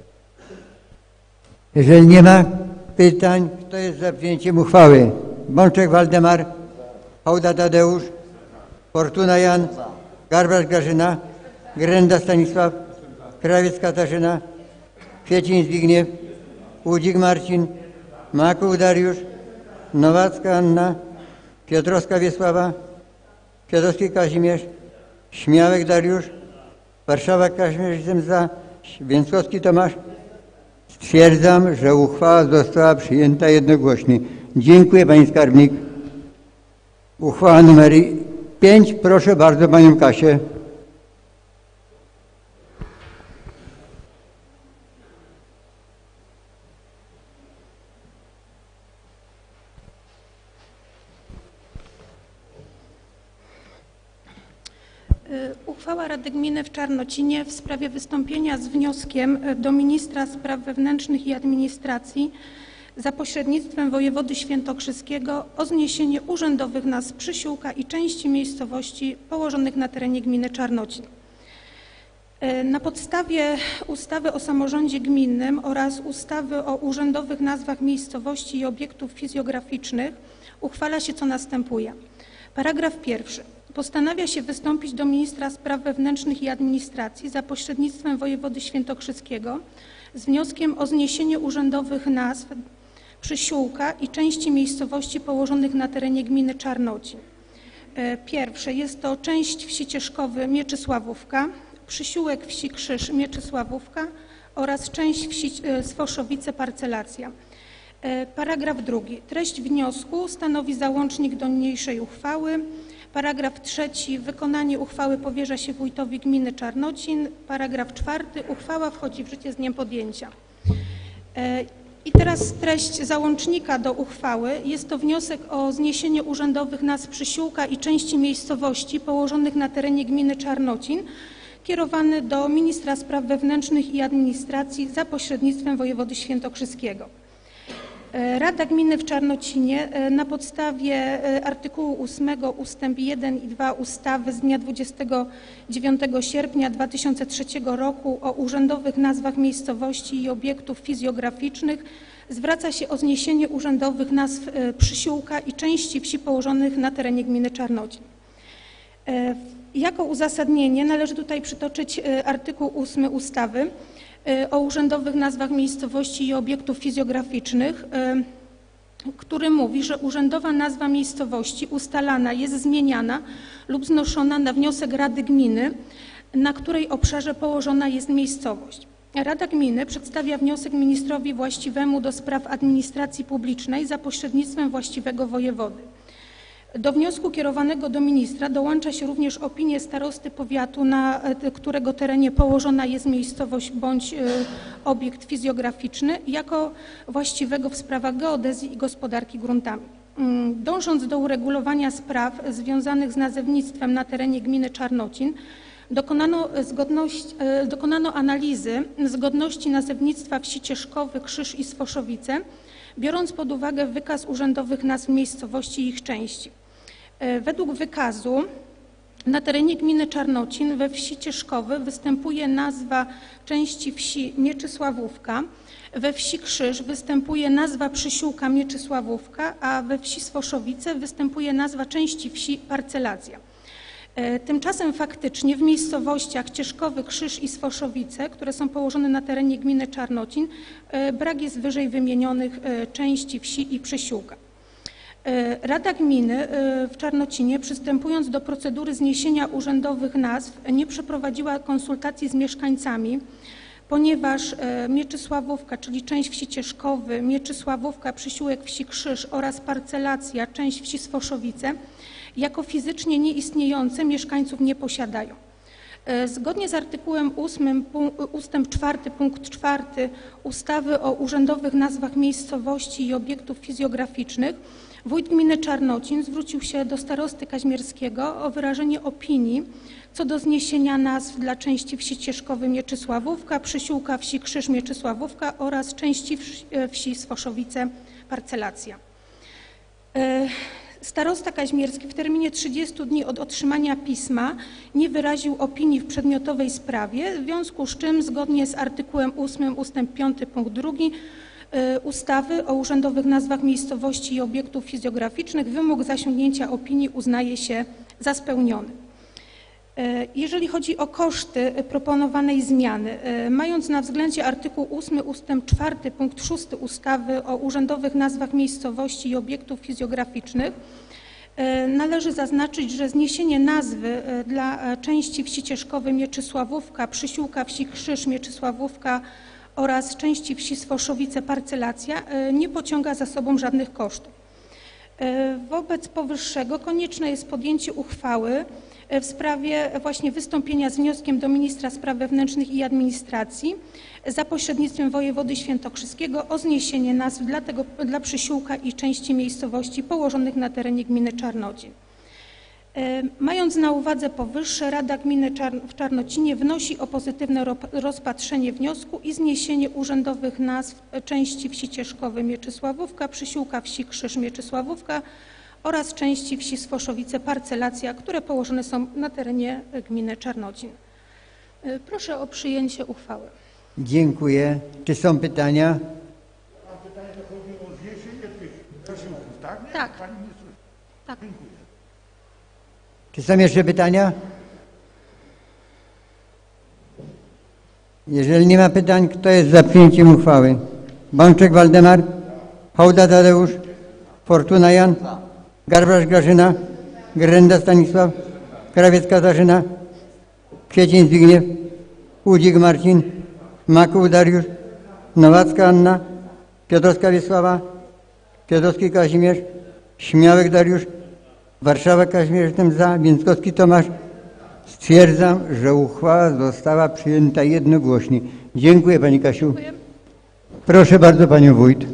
Jeżeli nie ma pytań, kto jest za przyjęciem uchwały? Bączek Waldemar, Hołda Tadeusz, Fortuna Jan, Garbarz Grażyna, Grenda Stanisław, Krawiec Katarzyna, Kwiecień Zbigniew, Łudzik Marcin, Makuł Dariusz, Nowacka Anna, Piotrowska Wiesława, Piotrowski Kazimierz, Śmiałek Dariusz, Warszawa Kazimierz, jestem za, Więckowski Tomasz. Stwierdzam, że uchwała została przyjęta jednogłośnie. Dziękuję pani skarbnik. Uchwała numer 5. Proszę bardzo panią Kasię. Uchwała Rady Gminy w Czarnocinie w sprawie wystąpienia z wnioskiem do Ministra Spraw Wewnętrznych i Administracji za pośrednictwem wojewody świętokrzyskiego o zniesienie urzędowych nazw Przysiółka i części miejscowości położonych na terenie gminy Czarnocin. Na podstawie ustawy o samorządzie gminnym oraz ustawy o urzędowych nazwach miejscowości i obiektów fizjograficznych uchwala się, co następuje. Paragraf pierwszy. Postanawia się wystąpić do Ministra Spraw Wewnętrznych i Administracji za pośrednictwem wojewody świętokrzyskiego z wnioskiem o zniesienie urzędowych nazw Przysiółka i części miejscowości położonych na terenie gminy Czarnocin. Pierwsze jest to część wsi Cieszkowy Mieczysławówka, przysiółek wsi Krzyż Mieczysławówka oraz część wsi Swoszowice Parcelacja. Paragraf drugi. Treść wniosku stanowi załącznik do niniejszej uchwały. Paragraf trzeci. Wykonanie uchwały powierza się wójtowi gminy Czarnocin. Paragraf czwarty. Uchwała wchodzi w życie z dniem podjęcia. I teraz treść załącznika do uchwały. Jest to wniosek o zniesienie urzędowych nazw przysiłka i części miejscowości położonych na terenie gminy Czarnocin, kierowany do ministra spraw wewnętrznych i administracji za pośrednictwem wojewody świętokrzyskiego. Rada Gminy w Czarnocinie na podstawie artykułu 8 ustęp 1 i 2 ustawy z dnia 29 sierpnia 2003 roku o urzędowych nazwach miejscowości i obiektów fizjograficznych zwraca się o zniesienie urzędowych nazw przysiłka i części wsi położonych na terenie gminy Czarnocin. Jako uzasadnienie należy tutaj przytoczyć artykuł 8 ustawy o urzędowych nazwach miejscowości i obiektów fizjograficznych, który mówi, że urzędowa nazwa miejscowości ustalana jest zmieniana lub znoszona na wniosek Rady Gminy, na której obszarze położona jest miejscowość. Rada Gminy przedstawia wniosek ministrowi właściwemu do spraw administracji publicznej za pośrednictwem właściwego wojewody. Do wniosku kierowanego do ministra dołącza się również opinię starosty powiatu, na którego terenie położona jest miejscowość bądź obiekt fizjograficzny, jako właściwego w sprawach geodezji i gospodarki gruntami. Dążąc do uregulowania spraw związanych z nazewnictwem na terenie gminy Czarnocin, dokonano analizy zgodności nazewnictwa wsi Cieszkowy, Krzyż i Sfoszowice, biorąc pod uwagę wykaz urzędowych nazw miejscowości i ich części. Według wykazu na terenie gminy Czarnocin we wsi Cieszkowy występuje nazwa części wsi Mieczysławówka, we wsi Krzyż występuje nazwa przysiłka Mieczysławówka, a we wsi Sfoszowice występuje nazwa części wsi Parcelacja. Tymczasem faktycznie w miejscowościach Cieszkowy, Krzyż i Sfoszowice, które są położone na terenie gminy Czarnocin, brak jest wyżej wymienionych części wsi i przysiłka. Rada Gminy w Czarnocinie, przystępując do procedury zniesienia urzędowych nazw, nie przeprowadziła konsultacji z mieszkańcami, ponieważ Mieczysławówka, czyli część wsi Cieszkowy, Mieczysławówka, przysiłek wsi Krzyż oraz Parcelacja, część wsi Sfoszowice, jako fizycznie nieistniejące mieszkańców nie posiadają. Zgodnie z artykułem 8 ustęp 4 punkt 4 ustawy o urzędowych nazwach miejscowości i obiektów fizjograficznych wójt gminy Czarnocin zwrócił się do starosty kaźmierskiego o wyrażenie opinii co do zniesienia nazw dla części wsi Cieszkowy Mieczysławówka, przysiłka wsi Krzyż Mieczysławówka oraz części wsi Sfoszowice Parcelacja. Starosta kaźmierski w terminie 30 dni od otrzymania pisma nie wyraził opinii w przedmiotowej sprawie, w związku z czym zgodnie z artykułem 8 ustęp 5 punkt 2 ustawy o urzędowych nazwach miejscowości i obiektów fizjograficznych wymóg zasięgnięcia opinii uznaje się za spełniony. Jeżeli chodzi o koszty proponowanej zmiany, mając na względzie artykuł 8 ustęp 4 punkt 6 ustawy o urzędowych nazwach miejscowości i obiektów fizjograficznych, należy zaznaczyć, że zniesienie nazwy dla części wsi Cieszkowy Mieczysławówka, przysiłka wsi Krzyż Mieczysławówka oraz części wsi Sfoszowice Parcelacja nie pociąga za sobą żadnych kosztów. Wobec powyższego konieczne jest podjęcie uchwały w sprawie właśnie wystąpienia z wnioskiem do ministra spraw wewnętrznych i administracji za pośrednictwem wojewody świętokrzyskiego o zniesienie nazw dla przysiłka i części miejscowości położonych na terenie gminy Czarnocin. Mając na uwadze powyższe, Rada Gminy w Czarnocinie wnosi o pozytywne rozpatrzenie wniosku i zniesienie urzędowych nazw części wsi Cieszkowy Mieczysławówka, przysiłka wsi Krzyż Mieczysławówka oraz części wsi Sfoszowice Parcelacja, które położone są na terenie gminy Czarnocin. Proszę o przyjęcie uchwały. Dziękuję. Czy są pytania? A pytanie to chodzi o zniesienie tych zasiłków, tak? Tak. Pani minister. Tak. Dziękuję. Czy są jeszcze pytania? Jeżeli nie ma pytań, kto jest za przyjęciem uchwały? Bączek Waldemar? Hołda Tadeusz? Fortuna Jan? Garbarz Grażyna? Grenda Stanisław? Krawiec Katarzyna? Kwiecień Zbigniew? Udzik Marcin? Makuł Dariusz? Nowacka Anna? Piotrowska Wiesława? Piotrowski Kazimierz? Śmiałek Dariusz? Warszawa Kazimierz, jestem za. Więckowski Tomasz. Stwierdzam, że uchwała została przyjęta jednogłośnie. Dziękuję Pani Kasiu. Dziękuję. Proszę bardzo, panią wójt.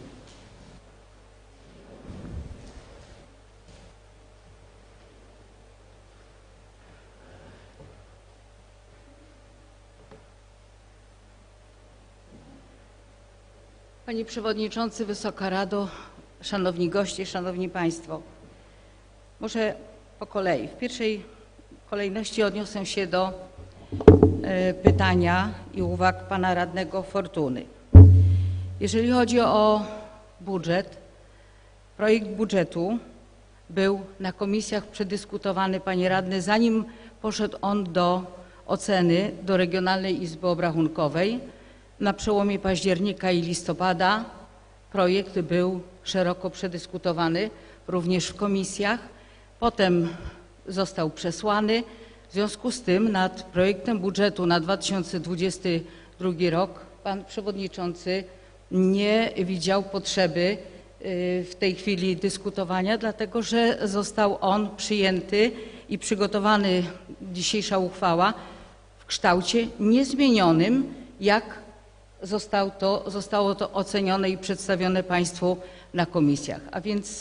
Panie Przewodniczący, Wysoka Rado, Szanowni goście, Szanowni Państwo. Może po kolei. W pierwszej kolejności odniosę się do pytania i uwag pana radnego Fortuny. Jeżeli chodzi o budżet, projekt budżetu był na komisjach przedyskutowany, panie radny, zanim poszedł on do oceny do Regionalnej Izby Obrachunkowej. Na przełomie października i listopada projekt był szeroko przedyskutowany również w komisjach. Potem został przesłany. W związku z tym nad projektem budżetu na 2022 rok pan przewodniczący nie widział potrzeby w tej chwili dyskutowania, dlatego że został on przyjęty i przygotowany, dzisiejsza uchwała, w kształcie niezmienionym, jak zostało to ocenione i przedstawione państwu na komisjach. A więc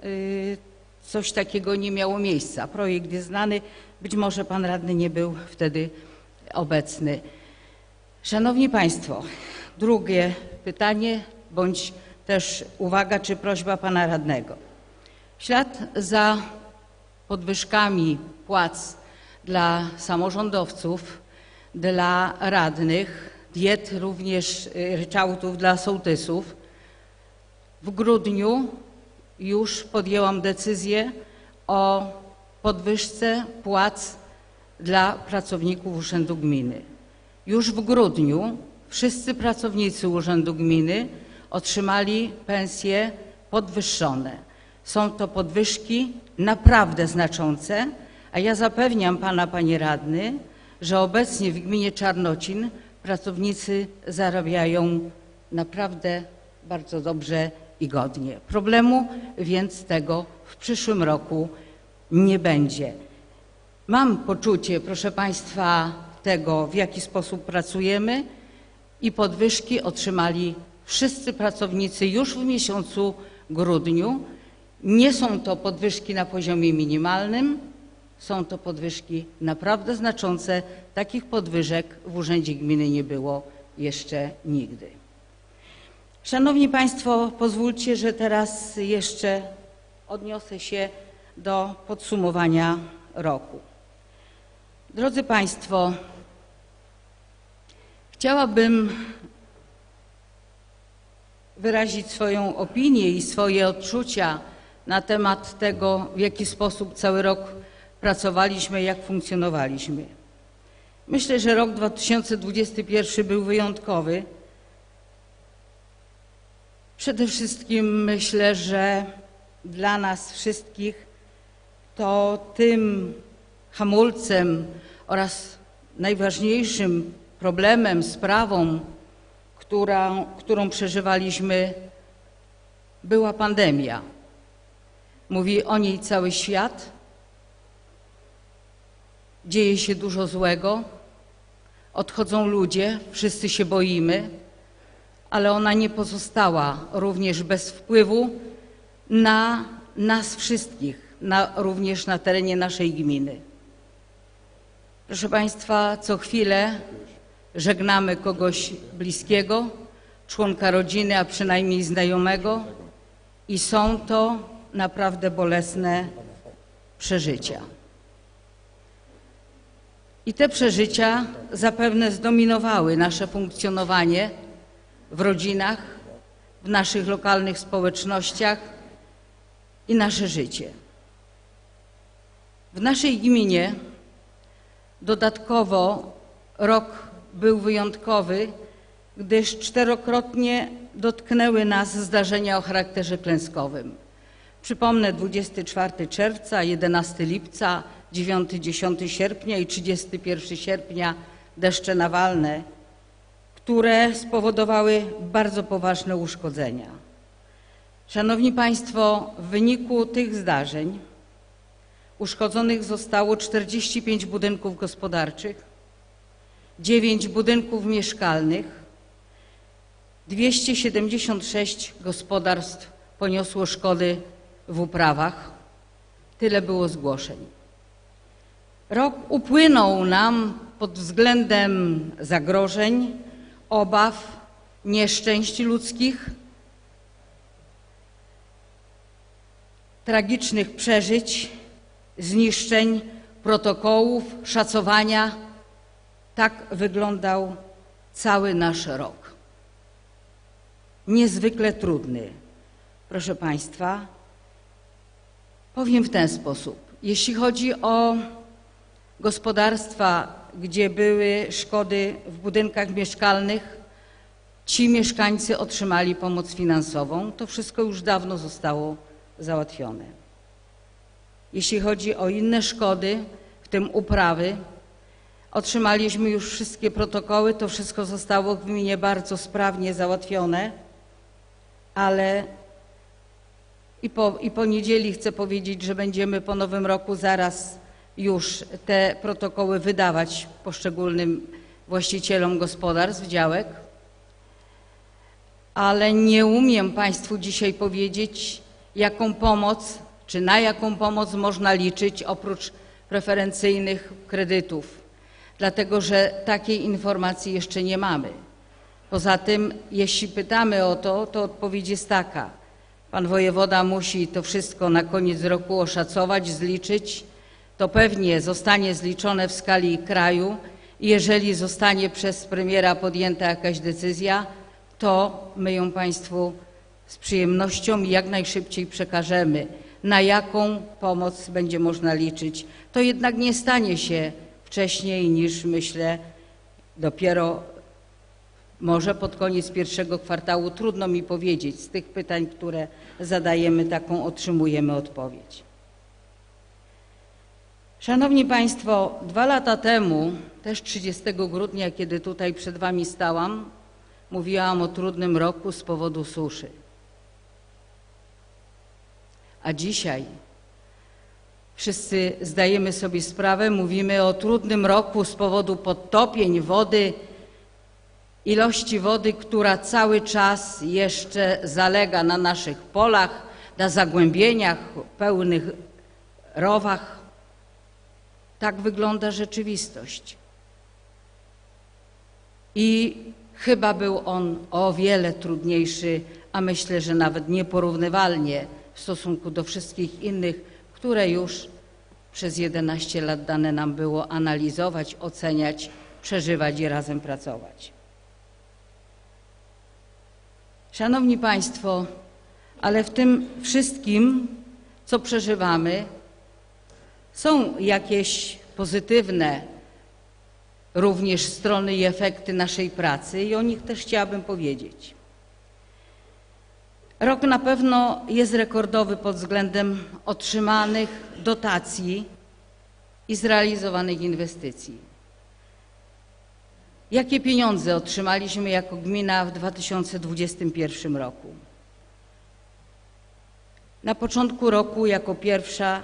coś takiego nie miało miejsca. Projekt jest znany, być może pan radny nie był wtedy obecny. Szanowni Państwo, drugie pytanie, bądź też uwaga czy prośba pana radnego. W ślad za podwyżkami płac dla samorządowców, dla radnych, diet również ryczałtów dla sołtysów, w grudniu już podjęłam decyzję o podwyżce płac dla pracowników Urzędu Gminy. Już w grudniu wszyscy pracownicy Urzędu Gminy otrzymali pensje podwyższone. Są to podwyżki naprawdę znaczące, a ja zapewniam pana, panie radny, że obecnie w gminie Czarnocin pracownicy zarabiają naprawdę bardzo dobrze i godnie. Problemu więc tego w przyszłym roku nie będzie. Mam poczucie, proszę państwa, tego, w jaki sposób pracujemy i podwyżki otrzymali wszyscy pracownicy już w miesiącu grudniu. Nie są to podwyżki na poziomie minimalnym, są to podwyżki naprawdę znaczące. Takich podwyżek w Urzędzie Gminy nie było jeszcze nigdy. Szanowni Państwo, pozwólcie, że teraz jeszcze odniosę się do podsumowania roku. Drodzy Państwo, chciałabym wyrazić swoją opinię i swoje odczucia na temat tego, w jaki sposób cały rok pracowaliśmy, jak funkcjonowaliśmy. Myślę, że rok 2021 był wyjątkowy. Przede wszystkim myślę, że dla nas wszystkich to tym hamulcem oraz najważniejszym problemem, sprawą, którą przeżywaliśmy, była pandemia. Mówi o niej cały świat. Dzieje się dużo złego, odchodzą ludzie, wszyscy się boimy, ale ona nie pozostała również bez wpływu na nas wszystkich, również na terenie naszej gminy. Proszę Państwa, co chwilę żegnamy kogoś bliskiego, członka rodziny, a przynajmniej znajomego, i są to naprawdę bolesne przeżycia. I te przeżycia zapewne zdominowały nasze funkcjonowanie w rodzinach, w naszych lokalnych społecznościach i nasze życie. W naszej gminie dodatkowo rok był wyjątkowy, gdyż czterokrotnie dotknęły nas zdarzenia o charakterze klęskowym. Przypomnę 24 czerwca, 11 lipca, 9-10 sierpnia i 31 sierpnia deszcze nawalne, które spowodowały bardzo poważne uszkodzenia. Szanowni Państwo, w wyniku tych zdarzeń uszkodzonych zostało 45 budynków gospodarczych, 9 budynków mieszkalnych, 276 gospodarstw poniosło szkody w uprawach. Tyle było zgłoszeń. Rok upłynął nam pod względem zagrożeń, obaw, nieszczęść ludzkich, tragicznych przeżyć, zniszczeń, protokołów, szacowania. Tak wyglądał cały nasz rok. Niezwykle trudny. Proszę Państwa, powiem w ten sposób. Jeśli chodzi o gospodarstwa, gdzie były szkody w budynkach mieszkalnych, ci mieszkańcy otrzymali pomoc finansową. To wszystko już dawno zostało załatwione. Jeśli chodzi o inne szkody, w tym uprawy, otrzymaliśmy już wszystkie protokoły, to wszystko zostało w gminie bardzo sprawnie załatwione, ale i po niedzieli chcę powiedzieć, że będziemy po Nowym Roku zaraz już te protokoły wydawać poszczególnym właścicielom gospodarstw, działek, ale nie umiem Państwu dzisiaj powiedzieć, jaką pomoc, czy na jaką pomoc można liczyć oprócz preferencyjnych kredytów, dlatego że takiej informacji jeszcze nie mamy. Poza tym, jeśli pytamy o to, to odpowiedź jest taka. Pan wojewoda musi to wszystko na koniec roku oszacować, zliczyć. To pewnie zostanie zliczone w skali kraju i jeżeli zostanie przez premiera podjęta jakaś decyzja, to my ją Państwu z przyjemnością i jak najszybciej przekażemy, na jaką pomoc będzie można liczyć. To jednak nie stanie się wcześniej niż, myślę, dopiero może pod koniec pierwszego kwartału. Trudno mi powiedzieć. Z tych pytań, które zadajemy, taką otrzymujemy odpowiedź. Szanowni Państwo, 2 lata temu, też 30 grudnia, kiedy tutaj przed Wami stałam, mówiłam o trudnym roku z powodu suszy. A dzisiaj wszyscy zdajemy sobie sprawę, mówimy o trudnym roku z powodu podtopień wody, ilości wody, która cały czas jeszcze zalega na naszych polach, na zagłębieniach, pełnych rowach. Tak wygląda rzeczywistość. I chyba był on o wiele trudniejszy, a myślę, że nawet nieporównywalnie w stosunku do wszystkich innych, które już przez 11 lat dane nam było analizować, oceniać, przeżywać i razem pracować. Szanowni Państwo, ale w tym wszystkim, co przeżywamy, są jakieś pozytywne również strony i efekty naszej pracy i o nich też chciałabym powiedzieć. Rok na pewno jest rekordowy pod względem otrzymanych dotacji i zrealizowanych inwestycji. Jakie pieniądze otrzymaliśmy jako gmina w 2021 roku? Na początku roku jako pierwsza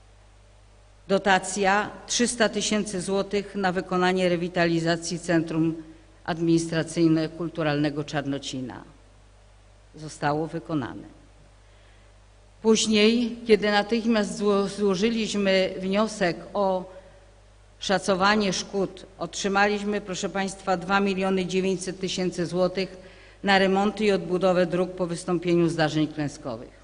dotacja 300 000 złotych na wykonanie rewitalizacji Centrum Administracyjno-Kulturalnego Czarnocina. Zostało wykonane. Później, kiedy natychmiast złożyliśmy wniosek o szacowanie szkód, otrzymaliśmy, proszę Państwa, 2 900 000 złotych na remonty i odbudowę dróg po wystąpieniu zdarzeń klęskowych.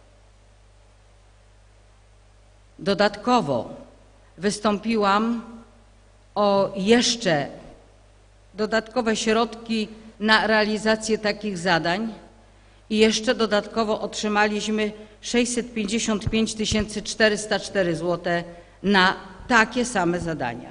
Dodatkowo wystąpiłam o jeszcze dodatkowe środki na realizację takich zadań i jeszcze dodatkowo otrzymaliśmy 655 404 zł na takie same zadania.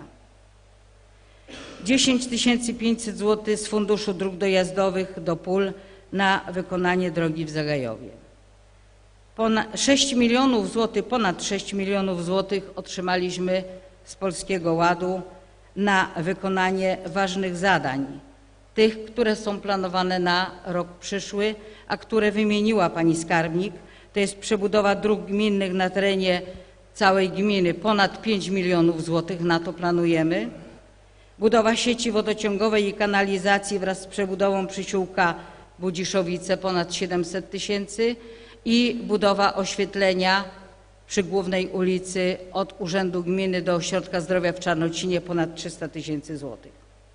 10 500 zł z Funduszu Dróg Dojazdowych do pól na wykonanie drogi w Zagajowie. Ponad 6 milionów złotych otrzymaliśmy z Polskiego Ładu na wykonanie ważnych zadań, tych, które są planowane na rok przyszły, a które wymieniła pani skarbnik. To jest przebudowa dróg gminnych na terenie całej gminy, ponad 5 milionów złotych na to planujemy. Budowa sieci wodociągowej i kanalizacji wraz z przebudową przysiłka Budziszowice ponad 700 tysięcy i budowa oświetlenia przy głównej ulicy od Urzędu Gminy do Ośrodka Zdrowia w Czarnocinie ponad 300 tysięcy złotych.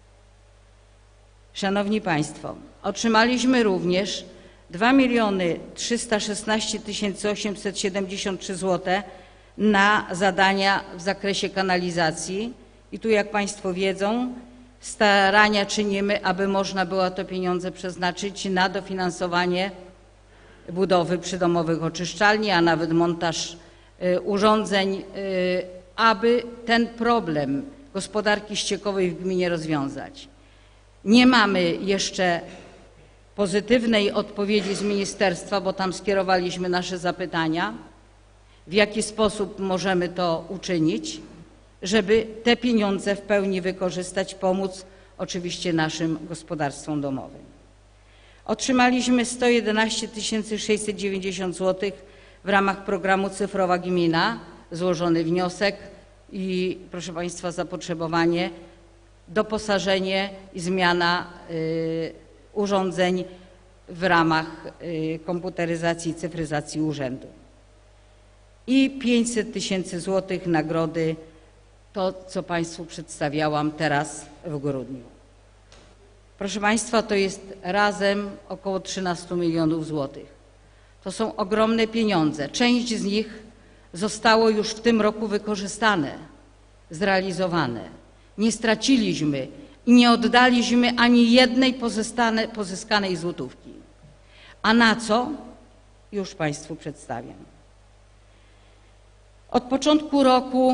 Szanowni Państwo, otrzymaliśmy również 2 316 873 zł na zadania w zakresie kanalizacji i tu, jak Państwo wiedzą, starania czynimy, aby można było te pieniądze przeznaczyć na dofinansowanie budowy przydomowych oczyszczalni, a nawet montaż urządzeń, aby ten problem gospodarki ściekowej w gminie rozwiązać. Nie mamy jeszcze pozytywnej odpowiedzi z ministerstwa, bo tam skierowaliśmy nasze zapytania, w jaki sposób możemy to uczynić, żeby te pieniądze w pełni wykorzystać, pomóc oczywiście naszym gospodarstwom domowym. Otrzymaliśmy 111 690 zł w ramach programu Cyfrowa Gmina, złożony wniosek i, proszę Państwa, zapotrzebowanie, doposażenie i zmiana urządzeń w ramach komputeryzacji i cyfryzacji urzędu. I 500 tysięcy złotych nagrody, to co Państwu przedstawiałam teraz w grudniu. Proszę Państwa, to jest razem około 13 milionów złotych. To są ogromne pieniądze. Część z nich zostało już w tym roku wykorzystane, zrealizowane. Nie straciliśmy i nie oddaliśmy ani jednej pozyskanej złotówki. A na co? Już Państwu przedstawiam. Od początku roku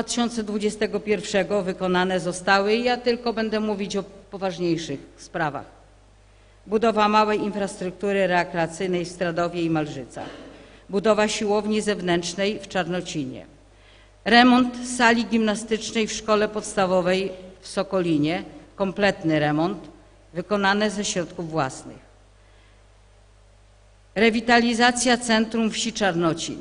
2021 wykonane zostały, i ja tylko będę mówić o poważniejszych sprawach, budowa małej infrastruktury rekreacyjnej w Stradowie i Malżycach, budowa siłowni zewnętrznej w Czarnocinie, remont sali gimnastycznej w szkole podstawowej w Sokolinie, kompletny remont, wykonany ze środków własnych, rewitalizacja centrum wsi Czarnocin.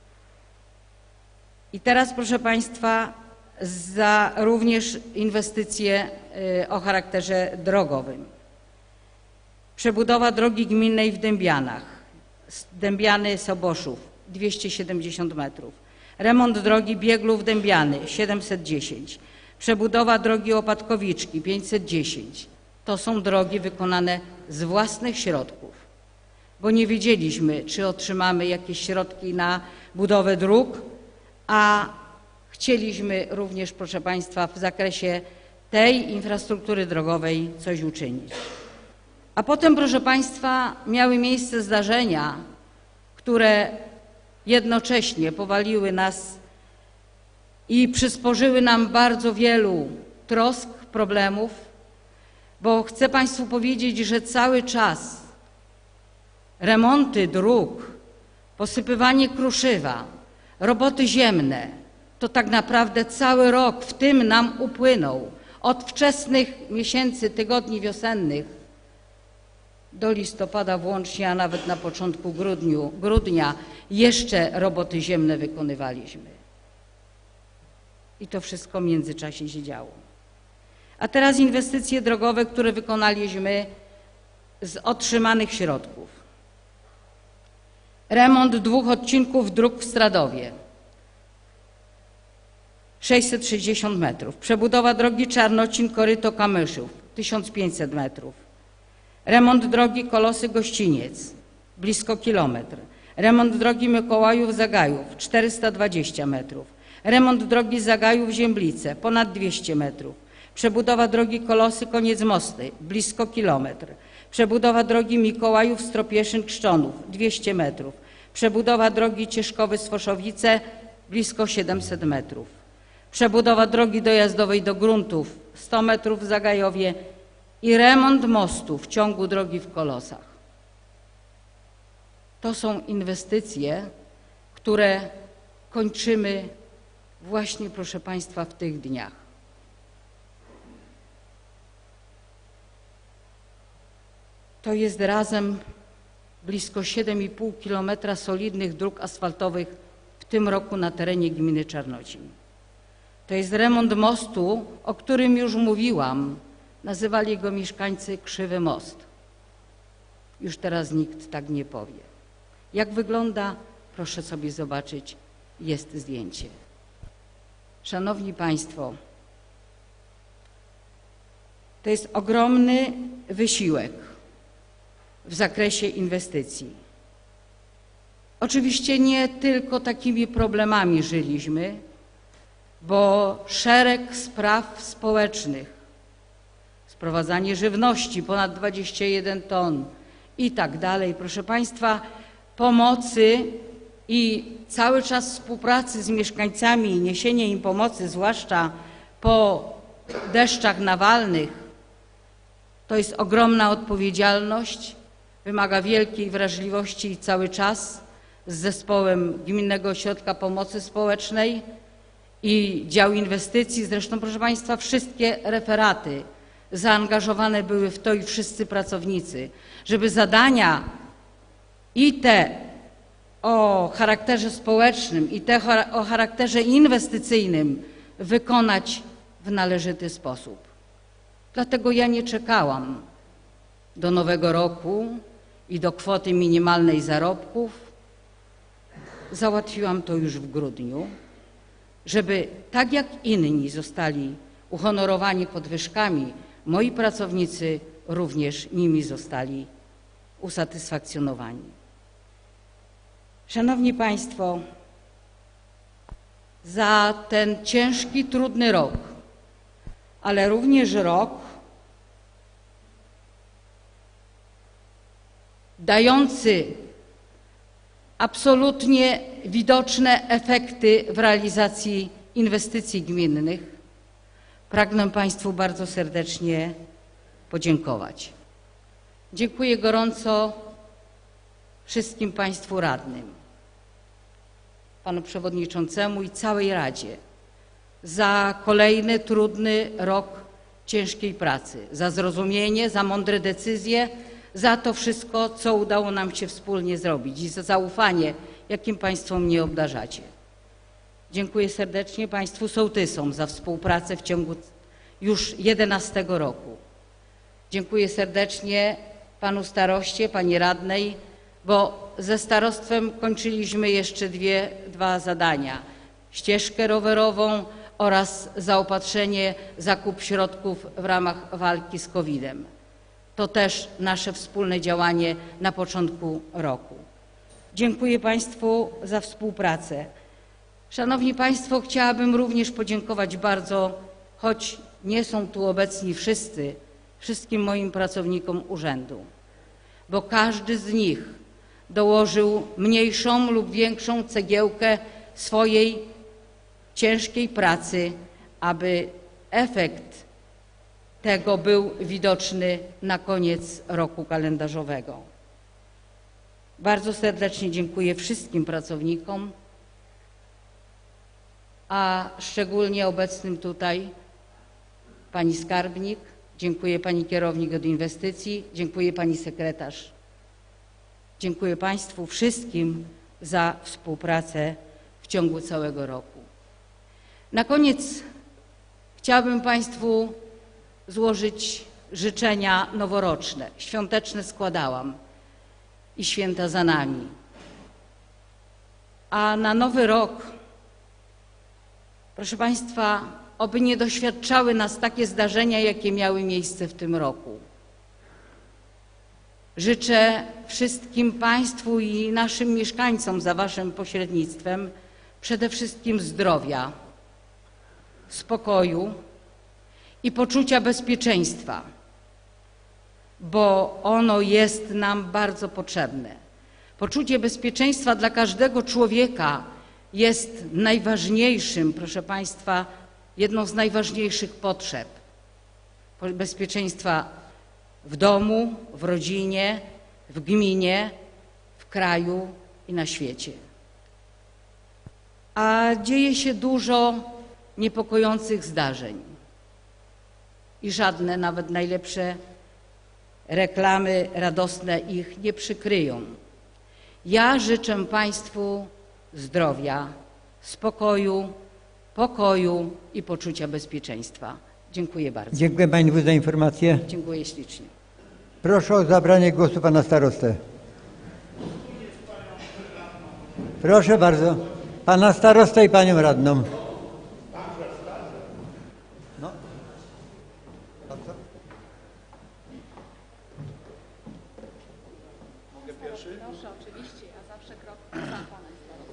I teraz, proszę Państwa, za również inwestycje o charakterze drogowym. Przebudowa drogi gminnej w Dębianach, Dębiany-Soboszów, 270 metrów. Remont drogi Bieglów-Dębiany, 710. Przebudowa drogi Opatkowiczki, 510. To są drogi wykonane z własnych środków, bo nie wiedzieliśmy, czy otrzymamy jakieś środki na budowę dróg, a chcieliśmy również, proszę Państwa, w zakresie tej infrastruktury drogowej coś uczynić. A potem, proszę Państwa, miały miejsce zdarzenia, które jednocześnie powaliły nas i przysporzyły nam bardzo wielu trosk, problemów, bo chcę Państwu powiedzieć, że cały czas remonty dróg, posypywanie kruszywa, roboty ziemne, to tak naprawdę cały rok w tym nam upłynął. Od wczesnych miesięcy, tygodni wiosennych do listopada włącznie, a nawet na początku grudnia jeszcze roboty ziemne wykonywaliśmy. I to wszystko w międzyczasie się działo. A teraz inwestycje drogowe, które wykonaliśmy z otrzymanych środków. Remont 2 odcinków dróg w Stradowie, 660 metrów. Przebudowa drogi Czarnocin-Koryto-Kamyszów, 1500 metrów. Remont drogi Kolosy-Gościniec, blisko kilometr. Remont drogi Mikołajów-Zagajów, 420 metrów. Remont drogi Zagajów-Ziemblice, ponad 200 metrów. Przebudowa drogi Kolosy-Koniec-Mosty, blisko kilometr. Przebudowa drogi Mikołajów-Stropieszyn-Krzczonów, 200 metrów. Przebudowa drogi Cieszkowy-Swoszowice, blisko 700 metrów. Przebudowa drogi dojazdowej do gruntów, 100 metrów w Zagajowie i remont mostu w ciągu drogi w Kolosach. To są inwestycje, które kończymy właśnie, proszę Państwa, w tych dniach. To jest razem blisko 7,5 kilometra solidnych dróg asfaltowych w tym roku na terenie gminy Czarnocin. To jest remont mostu, o którym już mówiłam. Nazywali go mieszkańcy Krzywy Most. Już teraz nikt tak nie powie. Jak wygląda? Proszę sobie zobaczyć, jest zdjęcie. Szanowni Państwo, to jest ogromny wysiłek w zakresie inwestycji. Oczywiście nie tylko takimi problemami żyliśmy, bo szereg spraw społecznych, sprowadzanie żywności ponad 21 ton i tak dalej, proszę Państwa, pomocy i cały czas współpracy z mieszkańcami, niesienie im pomocy, zwłaszcza po deszczach nawalnych, to jest ogromna odpowiedzialność, wymaga wielkiej wrażliwości cały czas z zespołem Gminnego Ośrodka Pomocy Społecznej i dział inwestycji. Zresztą, proszę Państwa, wszystkie referaty zaangażowane były w to i wszyscy pracownicy, żeby zadania i te o charakterze społecznym, i te o charakterze inwestycyjnym wykonać w należyty sposób. Dlatego ja nie czekałam do nowego roku i do kwoty minimalnej zarobków. Załatwiłam to już w grudniu, żeby tak jak inni zostali uhonorowani podwyżkami, moi pracownicy również nimi zostali usatysfakcjonowani. Szanowni Państwo, za ten ciężki, trudny rok, ale również rok dający absolutnie widoczne efekty w realizacji inwestycji gminnych, pragnę Państwu bardzo serdecznie podziękować. Dziękuję gorąco wszystkim Państwu radnym, Panu Przewodniczącemu i całej Radzie za kolejny trudny rok ciężkiej pracy, za zrozumienie, za mądre decyzje, za to wszystko, co udało nam się wspólnie zrobić i za zaufanie, jakim Państwo mnie obdarzacie. Dziękuję serdecznie Państwu sołtysom za współpracę w ciągu już 11 roku. Dziękuję serdecznie Panu staroście, Pani radnej, bo ze starostwem kończyliśmy jeszcze dwa zadania. Ścieżkę rowerową oraz zaopatrzenie, zakup środków w ramach walki z COVID-em. To też nasze wspólne działanie na początku roku. Dziękuję Państwu za współpracę. Szanowni Państwo, chciałabym również podziękować bardzo, choć nie są tu obecni wszyscy, wszystkim moim pracownikom urzędu, bo każdy z nich dołożył mniejszą lub większą cegiełkę swojej ciężkiej pracy, aby efekt tego był widoczny na koniec roku kalendarzowego. Bardzo serdecznie dziękuję wszystkim pracownikom, a szczególnie obecnym tutaj Pani skarbnik, dziękuję Pani kierownik od inwestycji, dziękuję Pani sekretarz. Dziękuję Państwu wszystkim za współpracę w ciągu całego roku. Na koniec chciałabym Państwu złożyć życzenia noworoczne. Świąteczne składałam i święta za nami. A na nowy rok, proszę Państwa, oby nie doświadczały nas takie zdarzenia, jakie miały miejsce w tym roku. Życzę wszystkim Państwu i naszym mieszkańcom za Waszym pośrednictwem przede wszystkim zdrowia, spokoju i poczucia bezpieczeństwa, bo ono jest nam bardzo potrzebne. Poczucie bezpieczeństwa dla każdego człowieka jest najważniejszym, proszę Państwa, jedną z najważniejszych potrzeb. Bezpieczeństwa w domu, w rodzinie, w gminie, w kraju i na świecie. A dzieje się dużo niepokojących zdarzeń i żadne, nawet najlepsze reklamy radosne ich nie przykryją. Ja życzę Państwu zdrowia, spokoju, pokoju i poczucia bezpieczeństwa. Dziękuję bardzo. Dziękuję Państwu za informację. Dziękuję ślicznie. Proszę o zabranie głosu pana starostę. Proszę bardzo. Pana starostę i panią radną. No. Mogę pierwszy? Proszę, oczywiście. Ja zawsze krok za panem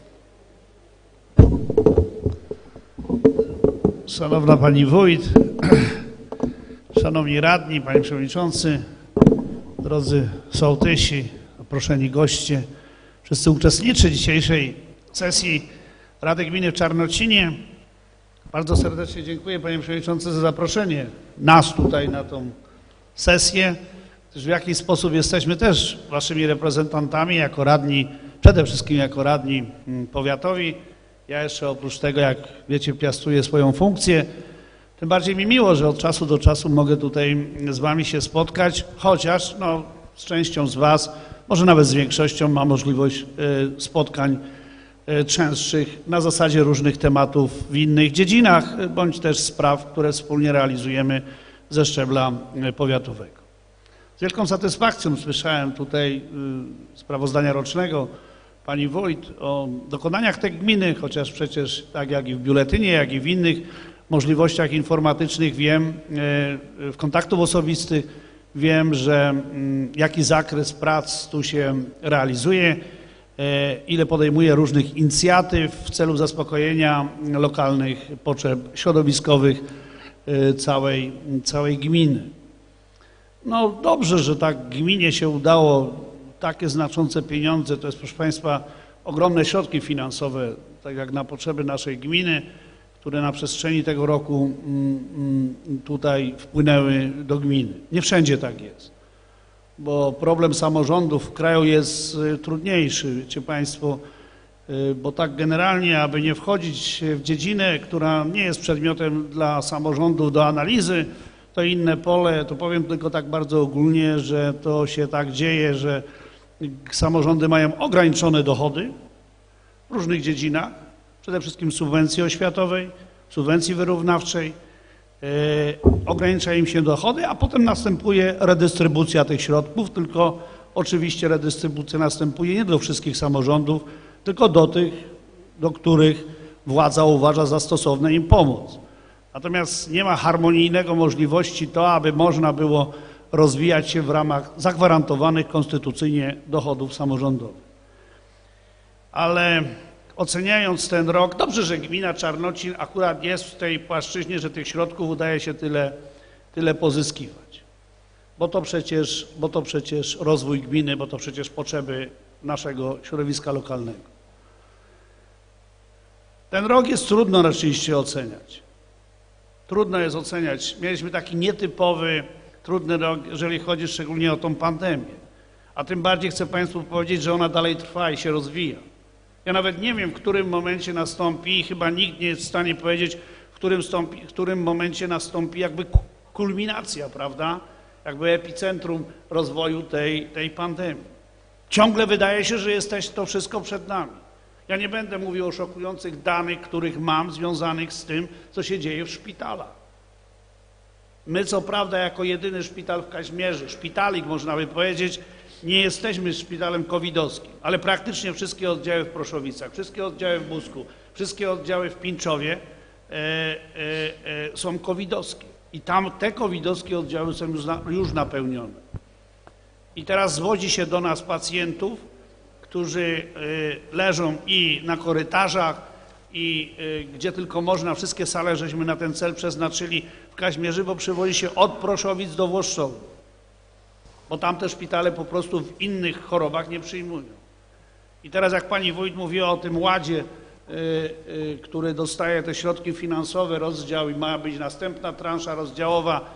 starostą. Szanowna Pani Wójt, Szanowni Radni, Panie Przewodniczący, drodzy sołtysi, zaproszeni goście, wszyscy uczestnicy dzisiejszej sesji Rady Gminy w Czarnocinie. Bardzo serdecznie dziękuję Panie Przewodniczący za zaproszenie nas tutaj na tą sesję, gdyż w jakiś sposób jesteśmy też Waszymi reprezentantami jako radni, przede wszystkim jako radni powiatowi. Ja jeszcze oprócz tego, jak wiecie, piastuję swoją funkcję. Tym bardziej mi miło, że od czasu do czasu mogę tutaj z Wami się spotkać, chociaż no, z częścią z Was, może nawet z większością mam możliwość spotkań częstszych na zasadzie różnych tematów w innych dziedzinach, bądź też spraw, które wspólnie realizujemy ze szczebla powiatowego. Z wielką satysfakcją słyszałem tutaj sprawozdania rocznego Pani Wójt o dokonaniach tej gminy, chociaż przecież tak jak i w biuletynie, jak i w innych możliwościach informatycznych wiem, w kontaktów osobistych wiem, że jaki zakres prac tu się realizuje, ile podejmuje różnych inicjatyw w celu zaspokojenia lokalnych potrzeb środowiskowych całej gminy. No dobrze, że tak gminie się udało takie znaczące pieniądze, to jest proszę Państwa ogromne środki finansowe, tak jak na potrzeby naszej gminy, które na przestrzeni tego roku tutaj wpłynęły do gminy. Nie wszędzie tak jest, bo problem samorządów w kraju jest trudniejszy, wiecie Państwo, bo tak generalnie, aby nie wchodzić w dziedzinę, która nie jest przedmiotem dla samorządów do analizy, to inne pole, to powiem tylko tak bardzo ogólnie, że to się tak dzieje, że samorządy mają ograniczone dochody w różnych dziedzinach, przede wszystkim subwencji oświatowej, subwencji wyrównawczej, ogranicza im się dochody, a potem następuje redystrybucja tych środków, tylko oczywiście redystrybucja następuje nie do wszystkich samorządów, tylko do tych, do których władza uważa za stosowne im pomóc. Natomiast nie ma harmonijnego możliwości to, aby można było rozwijać się w ramach zagwarantowanych konstytucyjnie dochodów samorządowych. Ale oceniając ten rok, dobrze, że gmina Czarnocin akurat jest w tej płaszczyźnie, że tych środków udaje się tyle pozyskiwać. Bo to przecież rozwój gminy, bo to przecież potrzeby naszego środowiska lokalnego. Ten rok jest trudno oczywiście oceniać. Trudno jest oceniać. Mieliśmy taki nietypowy, trudny rok, jeżeli chodzi szczególnie o tą pandemię. A tym bardziej chcę Państwu powiedzieć, że ona dalej trwa i się rozwija. Ja nawet nie wiem, w którym momencie nastąpi i chyba nikt nie jest w stanie powiedzieć, w którym momencie nastąpi jakby kulminacja, prawda? Jakby epicentrum rozwoju tej pandemii. Ciągle wydaje się, że jest to wszystko przed nami. Ja nie będę mówił o szokujących danych, których mam, związanych z tym, co się dzieje w szpitalach. My co prawda jako jedyny szpital w Kazimierzu, szpitalik można by powiedzieć, nie jesteśmy szpitalem covidowskim, ale praktycznie wszystkie oddziały w Proszowicach, wszystkie oddziały w Busku, wszystkie oddziały w Pińczowie są covidowskie. I tam te covidowskie oddziały są już napełnione. I teraz zwodzi się do nas pacjentów, którzy leżą i na korytarzach, i gdzie tylko można, wszystkie sale żeśmy na ten cel przeznaczyli w Kazimierzu, bo przywozi się od Proszowic do Włoszczowy, bo tam te szpitale po prostu w innych chorobach nie przyjmują. I teraz jak pani wójt mówiła o tym ładzie, który dostaje te środki finansowe, rozdział i ma być następna transza rozdziałowa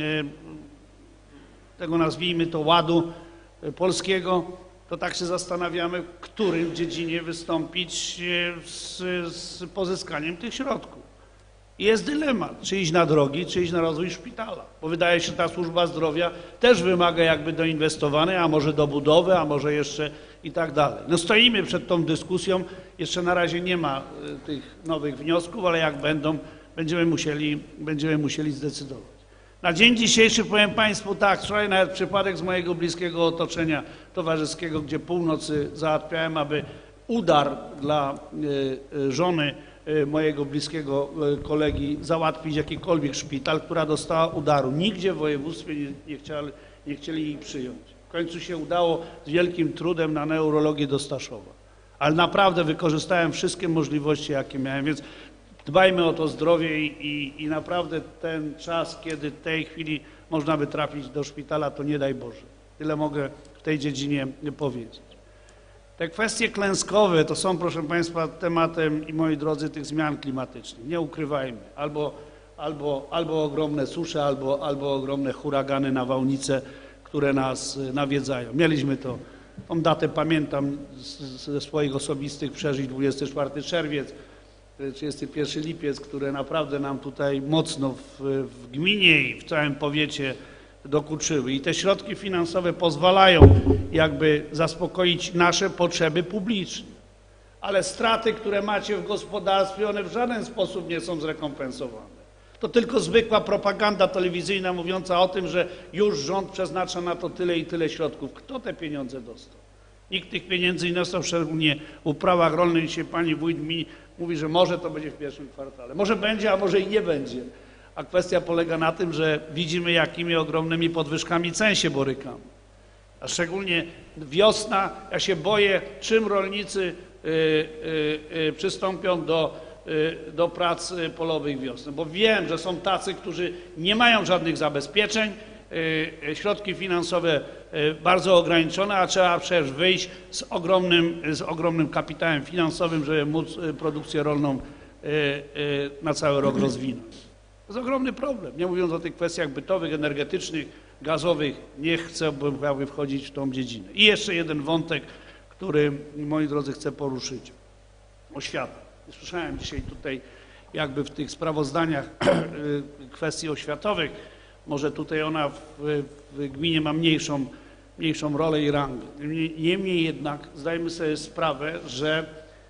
tego, nazwijmy to, ładu polskiego, to tak się zastanawiamy, w którym dziedzinie wystąpić z pozyskaniem tych środków. I jest dylemat, czy iść na drogi, czy iść na rozwój szpitala, bo wydaje się, że ta służba zdrowia też wymaga jakby doinwestowanej, a może dobudowy, a może jeszcze i tak dalej. No stoimy przed tą dyskusją, jeszcze na razie nie ma tych nowych wniosków, ale jak będą, będziemy musieli zdecydować. Na dzień dzisiejszy powiem Państwu tak, wczoraj nawet przypadek z mojego bliskiego otoczenia towarzyskiego, gdzie północy załatwiałem, aby udar dla żony mojego bliskiego kolegi załatwić jakikolwiek szpital, która dostała udaru. Nigdzie w województwie nie chcieli jej przyjąć. W końcu się udało z wielkim trudem na neurologię do Staszowa. Ale naprawdę wykorzystałem wszystkie możliwości, jakie miałem, więc dbajmy o to zdrowie i naprawdę ten czas, kiedy w tej chwili można by trafić do szpitala, to nie daj Boże. Tyle mogę w tej dziedzinie powiedzieć. Te kwestie klęskowe to są, proszę Państwa, tematem, i moi drodzy, tych zmian klimatycznych. Nie ukrywajmy. Albo ogromne susze, albo ogromne huragany, nawałnice, które nas nawiedzają. Mieliśmy to. Tą datę pamiętam ze swoich osobistych przeżyć, 24 czerwiec, 31 lipiec, które naprawdę nam tutaj mocno w gminie i w całym powiecie dokuczyły. I te środki finansowe pozwalają jakby zaspokoić nasze potrzeby publiczne. Ale straty, które macie w gospodarstwie, one w żaden sposób nie są zrekompensowane. To tylko zwykła propaganda telewizyjna mówiąca o tym, że już rząd przeznacza na to tyle i tyle środków. Kto te pieniądze dostał? Nikt tych pieniędzy nie dostał, szczególnie w uprawach rolnych. Dzisiaj pani wójt mi mówi, że może to będzie w pierwszym kwartale. Może będzie, a może i nie będzie. A kwestia polega na tym, że widzimy, jakimi ogromnymi podwyżkami cen się borykamy. A szczególnie wiosna, ja się boję, czym rolnicy przystąpią do prac polowych wiosny. Bo wiem, że są tacy, którzy nie mają żadnych zabezpieczeń, środki finansowe bardzo ograniczone, a trzeba przecież wyjść z ogromnym kapitałem finansowym, żeby móc produkcję rolną na cały rok rozwinąć. To jest ogromny problem. Nie mówiąc o tych kwestiach bytowych, energetycznych, gazowych, nie chcę wchodzić w tą dziedzinę. I jeszcze jeden wątek, który, moi drodzy, chcę poruszyć. Oświata. Słyszałem dzisiaj tutaj jakby w tych sprawozdaniach kwestii oświatowych. Może tutaj ona w gminie ma mniejszą rolę i rangę. Niemniej jednak zdajmy sobie sprawę, że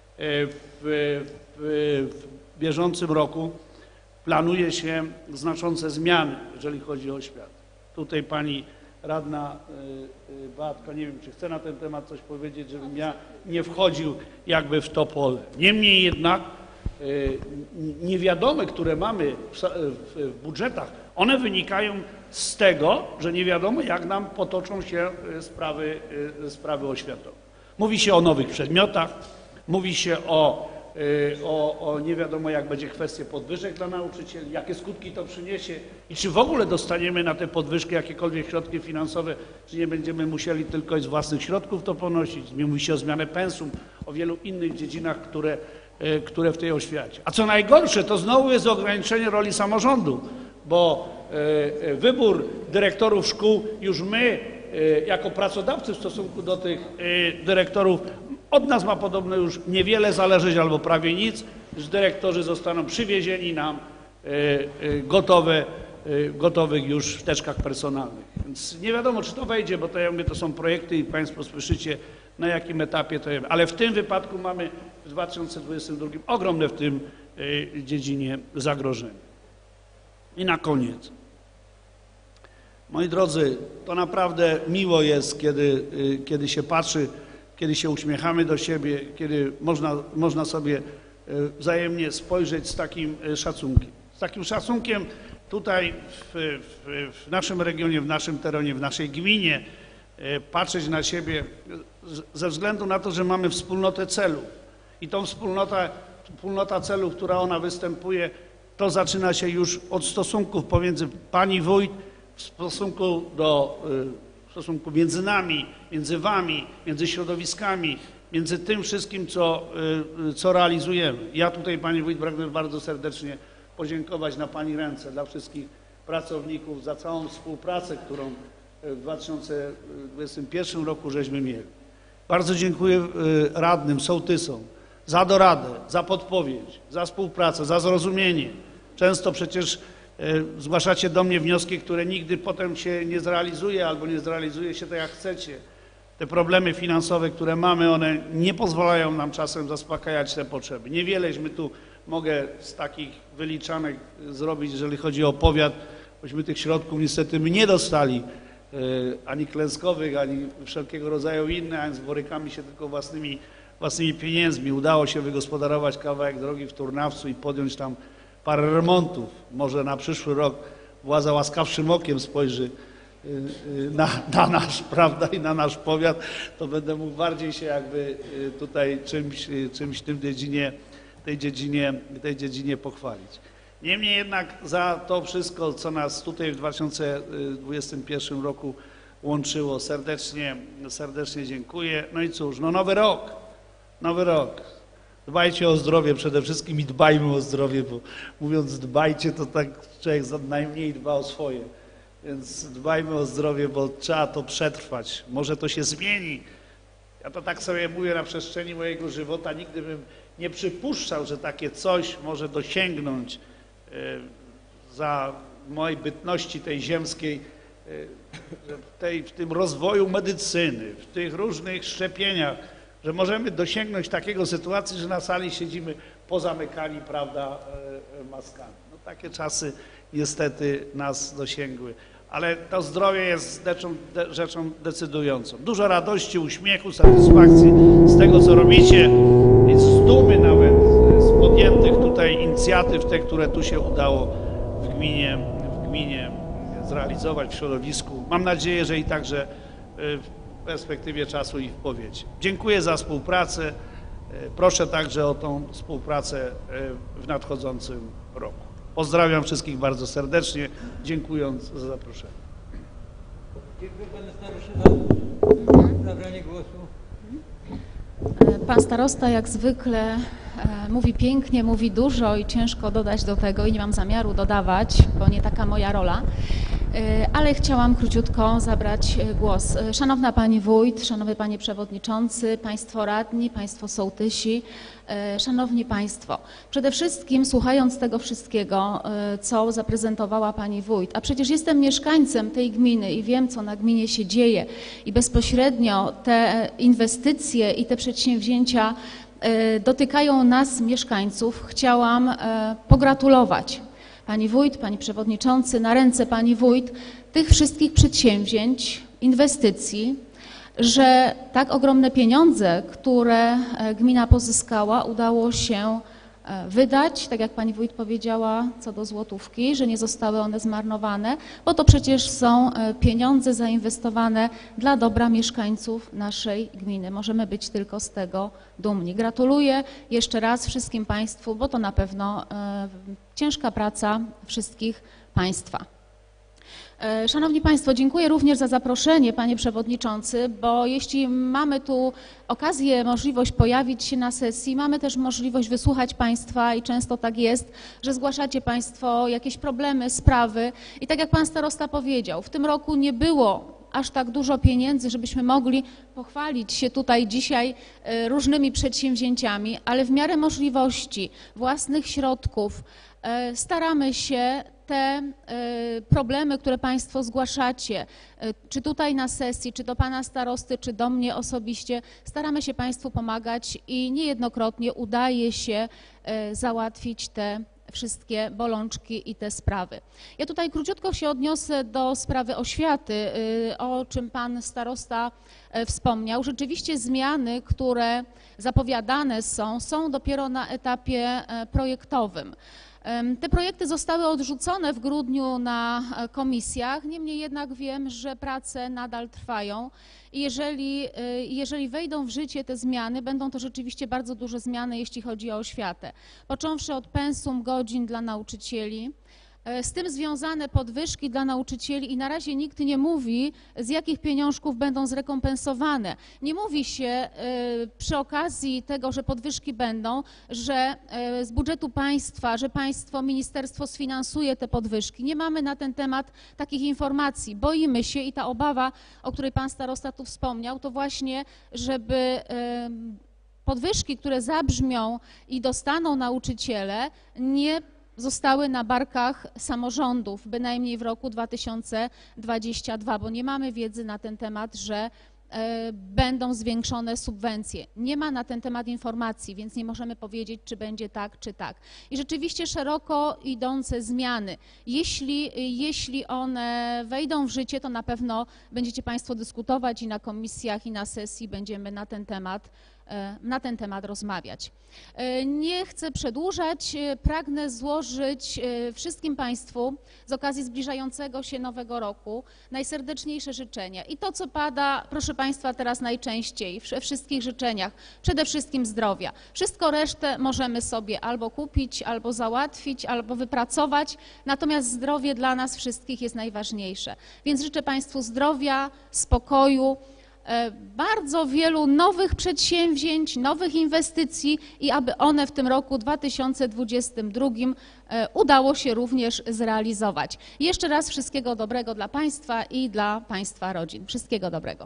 w bieżącym roku planuje się znaczące zmiany, jeżeli chodzi o oświatę. Tutaj pani radna Beatka, nie wiem, czy chce na ten temat coś powiedzieć, żebym ja nie wchodził jakby w to pole. Niemniej jednak niewiadome, które mamy w budżetach, one wynikają z tego, że nie wiadomo, jak nam potoczą się sprawy oświatowe. Mówi się o nowych przedmiotach, mówi się o nie wiadomo, jak będzie kwestia podwyżek dla nauczycieli, jakie skutki to przyniesie i czy w ogóle dostaniemy na te podwyżki jakiekolwiek środki finansowe, czy nie będziemy musieli tylko z własnych środków to ponosić. Mówi się o zmianę pensum, o wielu innych dziedzinach, które w tej oświacie. A co najgorsze, to znowu jest ograniczenie roli samorządu, bo wybór dyrektorów szkół już my, jako pracodawcy w stosunku do tych dyrektorów, od nas ma podobno już niewiele zależeć albo prawie nic, że dyrektorzy zostaną przywiezieni nam gotowych już w teczkach personalnych. Więc nie wiadomo, czy to wejdzie, bo to ja mówię, to są projekty i Państwo słyszycie, na jakim etapie to jest. Ale w tym wypadku mamy w 2022 ogromne w tym dziedzinie zagrożenie. I na koniec. Moi drodzy, to naprawdę miło jest, kiedy się patrzy, kiedy się uśmiechamy do siebie, kiedy można sobie wzajemnie spojrzeć z takim szacunkiem. Z takim szacunkiem tutaj w naszym regionie, w naszym terenie, w naszej gminie, patrzeć na siebie ze względu na to, że mamy wspólnotę celów. I tą wspólnota celów, która ona występuje, to zaczyna się już od stosunków pomiędzy pani wójt, w stosunku między nami, między wami, między środowiskami, między tym wszystkim, co realizujemy. Ja tutaj, pani wójt, pragnę bardzo serdecznie podziękować na pani ręce dla wszystkich pracowników za całą współpracę, którą w 2021 roku żeśmy mieli. Bardzo dziękuję radnym, sołtysom za doradę, za podpowiedź, za współpracę, za zrozumienie. Często przecież zgłaszacie do mnie wnioski, które nigdy potem się nie zrealizuje albo nie zrealizuje się tak, jak chcecie. Te problemy finansowe, które mamy, one nie pozwalają nam czasem zaspokajać te potrzeby. Niewieleśmy tu mogę z takich wyliczanek zrobić, jeżeli chodzi o powiat, bośmy tych środków niestety my nie dostali, ani klęskowych, ani wszelkiego rodzaju innych, a więc borykamy się tylko własnymi pieniędzmi. Udało się wygospodarować kawałek drogi w Turnawcu i podjąć tam parę remontów. Może na przyszły rok władza łaskawszym okiem spojrzy na nasz, prawda, i na nasz powiat, to będę mógł bardziej się jakby tutaj czymś w tej dziedzinie pochwalić. Niemniej jednak za to wszystko, co nas tutaj w 2021 roku łączyło, serdecznie dziękuję. No i cóż, no nowy rok. Dbajcie o zdrowie przede wszystkim i dbajmy o zdrowie, bo mówiąc dbajcie, to tak człowiek najmniej dba o swoje. Więc dbajmy o zdrowie, bo trzeba to przetrwać. Może to się zmieni. Ja to tak sobie mówię na przestrzeni mojego żywota. Nigdy bym nie przypuszczał, że takie coś może dosięgnąć za mojej bytności tej ziemskiej, w tym rozwoju medycyny, w tych różnych szczepieniach, że możemy dosięgnąć takiego sytuacji, że na sali siedzimy pozamykani, prawda, maskami. No takie czasy niestety nas dosięgły. Ale to zdrowie jest rzeczą decydującą. Dużo radości, uśmiechu, satysfakcji z tego, co robicie i z dumy nawet z podjętych tutaj inicjatyw, te, które tu się udało w gminie zrealizować w środowisku. Mam nadzieję, że i także w perspektywie czasu i w powiecie. Dziękuję za współpracę. Proszę także o tą współpracę w nadchodzącym roku. Pozdrawiam wszystkich bardzo serdecznie, dziękując za zaproszenie. Dziękuję panu staroście za zabranie głosu. Pan starosta jak zwykle mówi pięknie, mówi dużo i ciężko dodać do tego i nie mam zamiaru dodawać, bo nie taka moja rola, ale chciałam króciutko zabrać głos. Szanowna Pani Wójt, Szanowny Panie Przewodniczący, Państwo Radni, Państwo Sołtysi, Szanowni Państwo, przede wszystkim słuchając tego wszystkiego, co zaprezentowała Pani Wójt, a przecież jestem mieszkańcem tej gminy i wiem, co na gminie się dzieje i bezpośrednio te inwestycje i te przedsięwzięcia dotykają nas, mieszkańców, chciałam pogratulować Pani Wójt, Pani Przewodniczący, na ręce Pani Wójt tych wszystkich przedsięwzięć, inwestycji, że tak ogromne pieniądze, które gmina pozyskała, udało się wydać, tak jak Pani Wójt powiedziała co do złotówki, że nie zostały one zmarnowane, bo to przecież są pieniądze zainwestowane dla dobra mieszkańców naszej gminy. Możemy być tylko z tego dumni. Gratuluję jeszcze raz wszystkim Państwu, bo to na pewno ciężka praca wszystkich Państwa. Szanowni Państwo, dziękuję również za zaproszenie, Panie Przewodniczący, bo jeśli mamy tu okazję, możliwość pojawić się na sesji, mamy też możliwość wysłuchać Państwa i często tak jest, że zgłaszacie Państwo jakieś problemy, sprawy i tak jak Pan Starosta powiedział, w tym roku nie było aż tak dużo pieniędzy, żebyśmy mogli pochwalić się tutaj dzisiaj różnymi przedsięwzięciami, ale w miarę możliwości, własnych środków staramy się te problemy, które Państwo zgłaszacie, czy tutaj na sesji, czy do Pana Starosty, czy do mnie osobiście, staramy się Państwu pomagać i niejednokrotnie udaje się załatwić te wszystkie bolączki i te sprawy. Ja tutaj króciutko się odniosę do sprawy oświaty, o czym Pan Starosta wspomniał. Rzeczywiście zmiany, które zapowiadane są dopiero na etapie projektowym. Te projekty zostały odrzucone w grudniu na komisjach, niemniej jednak wiem, że prace nadal trwają i jeżeli wejdą w życie te zmiany, będą to rzeczywiście bardzo duże zmiany, jeśli chodzi o oświatę. Począwszy od pensum godzin dla nauczycieli, z tym związane podwyżki dla nauczycieli i na razie nikt nie mówi, z jakich pieniążków będą zrekompensowane. Nie mówi się przy okazji tego, że podwyżki będą, że z budżetu państwa, że państwo, ministerstwo sfinansuje te podwyżki. Nie mamy na ten temat takich informacji. Boimy się i ta obawa, o której Pan Starosta tu wspomniał, to właśnie, żeby podwyżki, które zabrzmią i dostaną nauczyciele, nie zostały na barkach samorządów, bynajmniej w roku 2022, bo nie mamy wiedzy na ten temat, że będą zwiększone subwencje. Nie ma na ten temat informacji, więc nie możemy powiedzieć, czy będzie tak, czy tak. I rzeczywiście szeroko idące zmiany. Jeśli one wejdą w życie, to na pewno będziecie Państwo dyskutować i na komisjach, i na sesji będziemy na ten temat rozmawiać. Nie chcę przedłużać, pragnę złożyć wszystkim Państwu z okazji zbliżającego się nowego roku najserdeczniejsze życzenia. I to, co pada, proszę Państwa, teraz najczęściej we wszystkich życzeniach, przede wszystkim zdrowia. Wszystko resztę możemy sobie albo kupić, albo załatwić, albo wypracować, natomiast zdrowie dla nas wszystkich jest najważniejsze. Więc życzę Państwu zdrowia, spokoju, bardzo wielu nowych przedsięwzięć, nowych inwestycji i aby one w tym roku 2022 udało się również zrealizować. Jeszcze raz wszystkiego dobrego dla Państwa i dla Państwa rodzin. Wszystkiego dobrego.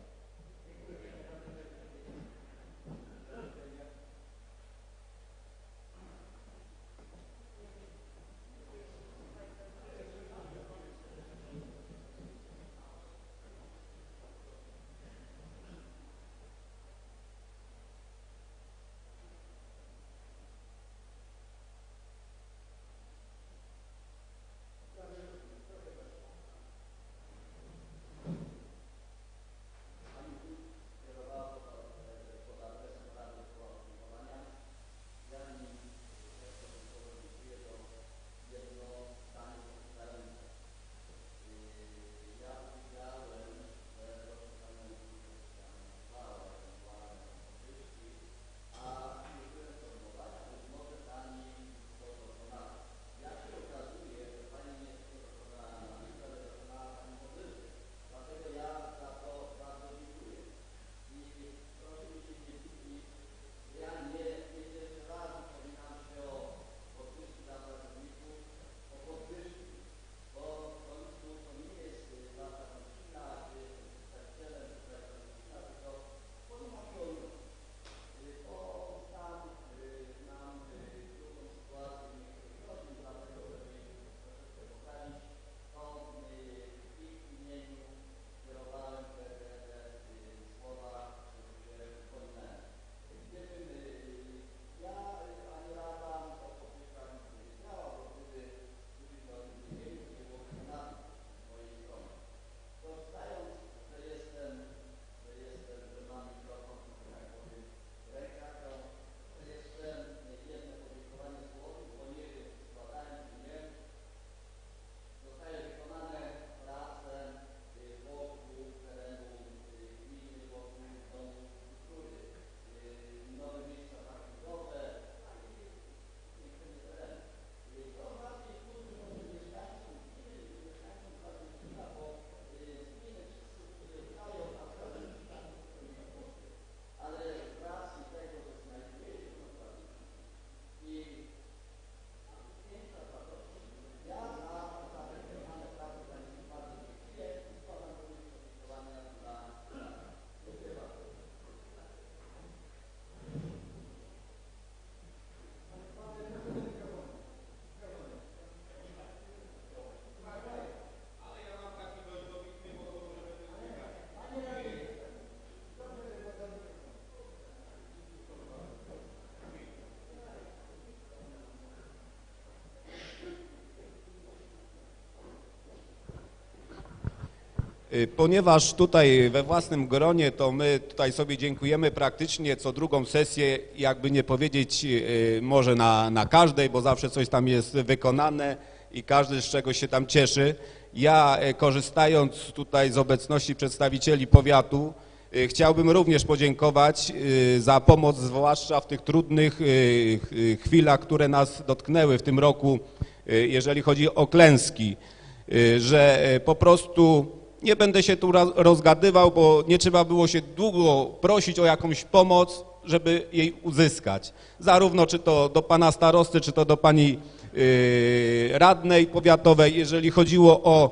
Ponieważ tutaj we własnym gronie, to my tutaj sobie dziękujemy praktycznie co drugą sesję, jakby nie powiedzieć może na każdej, bo zawsze coś tam jest wykonane i każdy z czegoś się tam cieszy. Ja, korzystając tutaj z obecności przedstawicieli powiatu, chciałbym również podziękować za pomoc, zwłaszcza w tych trudnych chwilach, które nas dotknęły w tym roku, jeżeli chodzi o klęski, że po prostu nie będę się tu rozgadywał, bo nie trzeba było się długo prosić o jakąś pomoc, żeby jej uzyskać. Zarówno czy to do pana starosty, czy to do pani radnej powiatowej, jeżeli chodziło o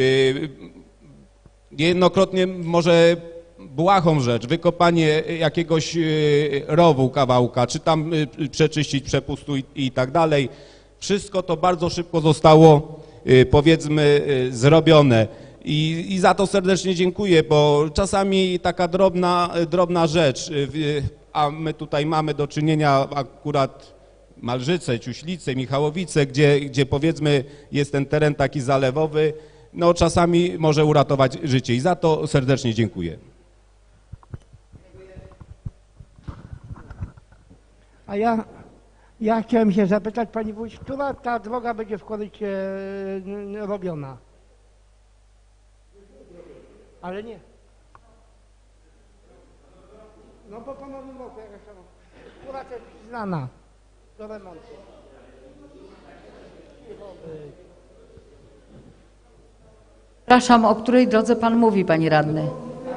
niejednokrotnie może błahą rzecz, wykopanie jakiegoś rowu, kawałka, czy tam przeczyścić przepustu i tak dalej. Wszystko to bardzo szybko zostało, powiedzmy, zrobione. I za to serdecznie dziękuję, bo czasami taka drobna rzecz, a my tutaj mamy do czynienia akurat Malżyce, Ciuślice, Michałowice, gdzie powiedzmy jest ten teren taki zalewowy, no czasami może uratować życie i za to serdecznie dziękuję. A ja chciałem się zapytać Pani Wójt, która ta droga będzie w korycie robiona? Ale nie. No bo po nowym roku jakaś tam, która też znana do remontu. Przepraszam, o której drodze pan mówi, panie radny?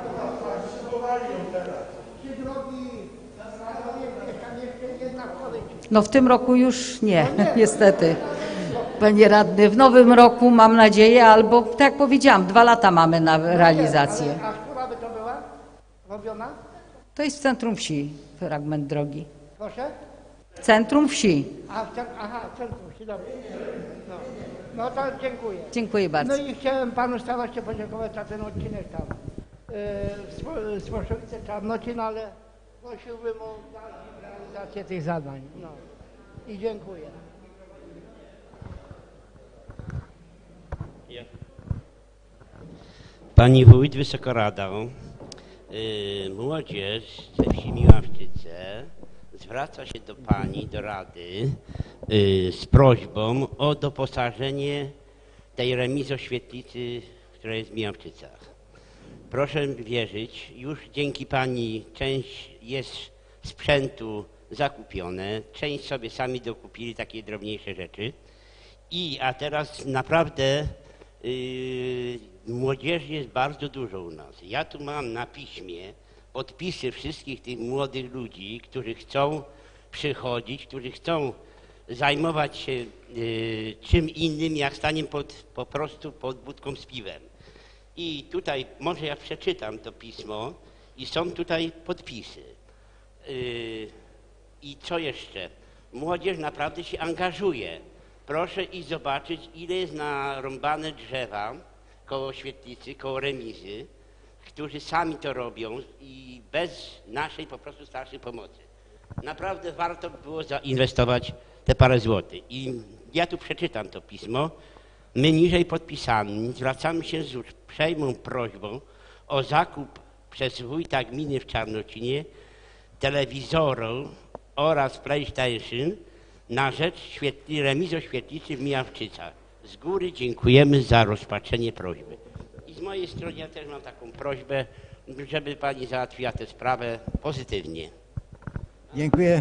No w tym roku już nie, niestety. Panie radny, w nowym roku mam nadzieję, albo tak jak powiedziałam, 2 lata mamy na realizację. A która by to była robiona? To jest w centrum wsi, fragment drogi. Proszę? W centrum wsi. Aha, centrum wsi, dobrze. No to dziękuję. Dziękuję bardzo. No i chciałem panu staroście podziękować za ten odcinek tam z Poszowice Czarnocin, ale prosiłbym o realizację tych zadań. No. I dziękuję. Pani Wójt, Wysoka Rado, młodzież ze wsi Miławczyce zwraca się do Pani, do Rady z prośbą o doposażenie tej remizoświetlicy, która jest w Miławczycach. Proszę wierzyć, już dzięki Pani część jest sprzętu zakupione, część sobie sami dokupili takie drobniejsze rzeczy. A teraz naprawdę młodzieży jest bardzo dużo u nas. Ja tu mam na piśmie podpisy wszystkich tych młodych ludzi, którzy chcą przychodzić, którzy chcą zajmować się czym innym, jak staniem po prostu pod budką z piwem. I tutaj, może ja przeczytam to pismo i są tutaj podpisy. I co jeszcze? Młodzież naprawdę się angażuje. Proszę iść zobaczyć, ile jest narąbane drzewa koło świetlicy, koło remizy, którzy sami to robią i bez naszej po prostu starszej pomocy. Naprawdę warto by było zainwestować te parę złotych. I ja tu przeczytam to pismo. My niżej podpisani zwracamy się z uprzejmą prośbą o zakup przez wójta gminy w Czarnocinie telewizoru oraz PlayStation na rzecz remizoświetlicy w Miławczycach. Z góry dziękujemy za rozpatrzenie prośby. I z mojej strony ja też mam taką prośbę, żeby Pani załatwiła tę sprawę pozytywnie. Dziękuję.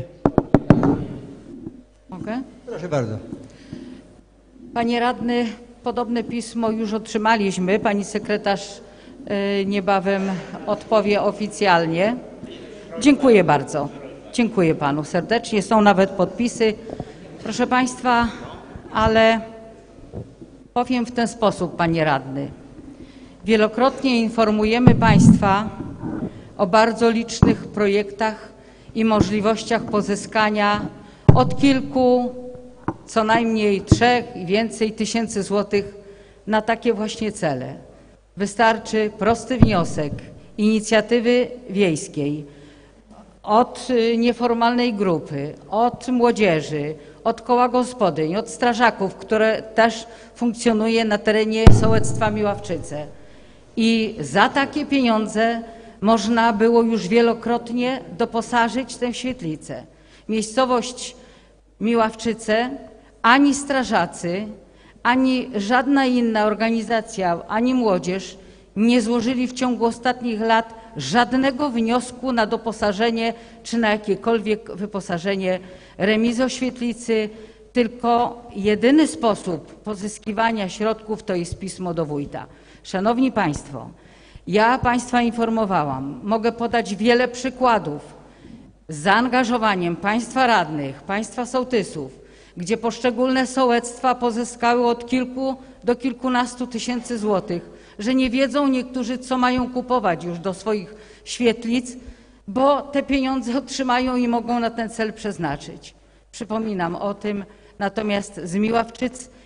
Mogę? Proszę bardzo. Panie radny, podobne pismo już otrzymaliśmy. Pani sekretarz niebawem odpowie oficjalnie. Dziękuję bardzo. Dziękuję panu serdecznie. Są nawet podpisy. Proszę państwa, ale powiem w ten sposób, panie radny. Wielokrotnie informujemy państwa o bardzo licznych projektach i możliwościach pozyskania od kilku, co najmniej 3 i więcej tysięcy złotych na takie właśnie cele. Wystarczy prosty wniosek inicjatywy wiejskiej, od nieformalnej grupy, od młodzieży, od koła gospodyń, od strażaków, które też funkcjonuje na terenie sołectwa Miławczyce. I za takie pieniądze można było już wielokrotnie doposażyć tę świetlicę. Miejscowość Miławczyce, ani strażacy, ani żadna inna organizacja, ani młodzież nie złożyli w ciągu ostatnich lat żadnego wniosku na doposażenie czy na jakiekolwiek wyposażenie remizoświetlicy, tylko jedyny sposób pozyskiwania środków to jest pismo do wójta. Szanowni Państwo, ja Państwa informowałam, mogę podać wiele przykładów z zaangażowaniem Państwa radnych, Państwa sołtysów, gdzie poszczególne sołectwa pozyskały od kilku do kilkunastu tysięcy złotych, że nie wiedzą niektórzy, co mają kupować już do swoich świetlic, bo te pieniądze otrzymają i mogą na ten cel przeznaczyć. Przypominam o tym, natomiast z Miławczyc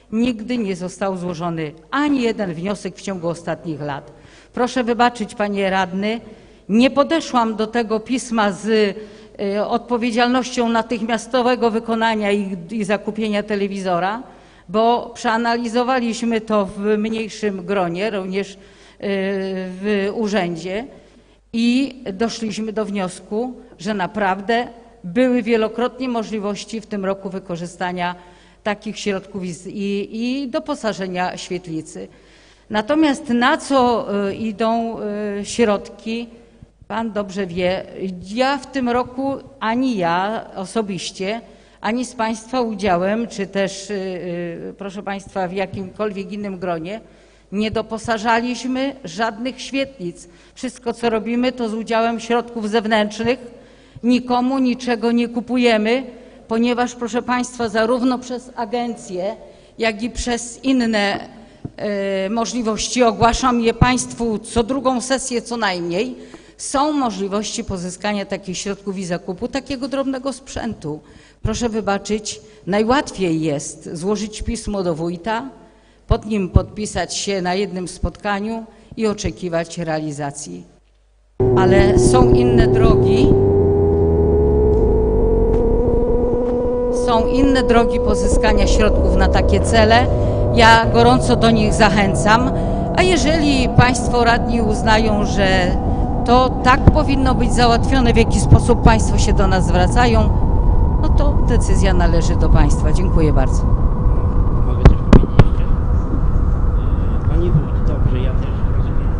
nigdy nie został złożony ani jeden wniosek w ciągu ostatnich lat. Proszę wybaczyć, panie radny, nie podeszłam do tego pisma z odpowiedzialnością natychmiastowego wykonania i zakupienia telewizora, bo przeanalizowaliśmy to w mniejszym gronie, również w urzędzie i doszliśmy do wniosku, że naprawdę były wielokrotnie możliwości w tym roku wykorzystania takich środków i doposażenia świetlicy. Natomiast na co idą środki, pan dobrze wie. Ja w tym roku, ani ja osobiście, ani z państwa udziałem, czy też, proszę państwa, w jakimkolwiek innym gronie, nie doposażaliśmy żadnych świetlic. Wszystko, co robimy, to z udziałem środków zewnętrznych. Nikomu niczego nie kupujemy, ponieważ, proszę państwa, zarówno przez agencje, jak i przez inne możliwości, ogłaszam je państwu co drugą sesję co najmniej, są możliwości pozyskania takich środków i zakupu takiego drobnego sprzętu. Proszę wybaczyć, najłatwiej jest złożyć pismo do wójta, pod nim podpisać się na jednym spotkaniu i oczekiwać realizacji. Ale są inne drogi, pozyskania środków na takie cele. Ja gorąco do nich zachęcam, a jeżeli państwo radni uznają, że to tak powinno być załatwione, w jaki sposób państwo się do nas zwracają, no to decyzja należy do państwa. Dziękuję bardzo. Mogę coś powiedzieć jeszcze? Panie wójt, dobrze, ja też rozumiem.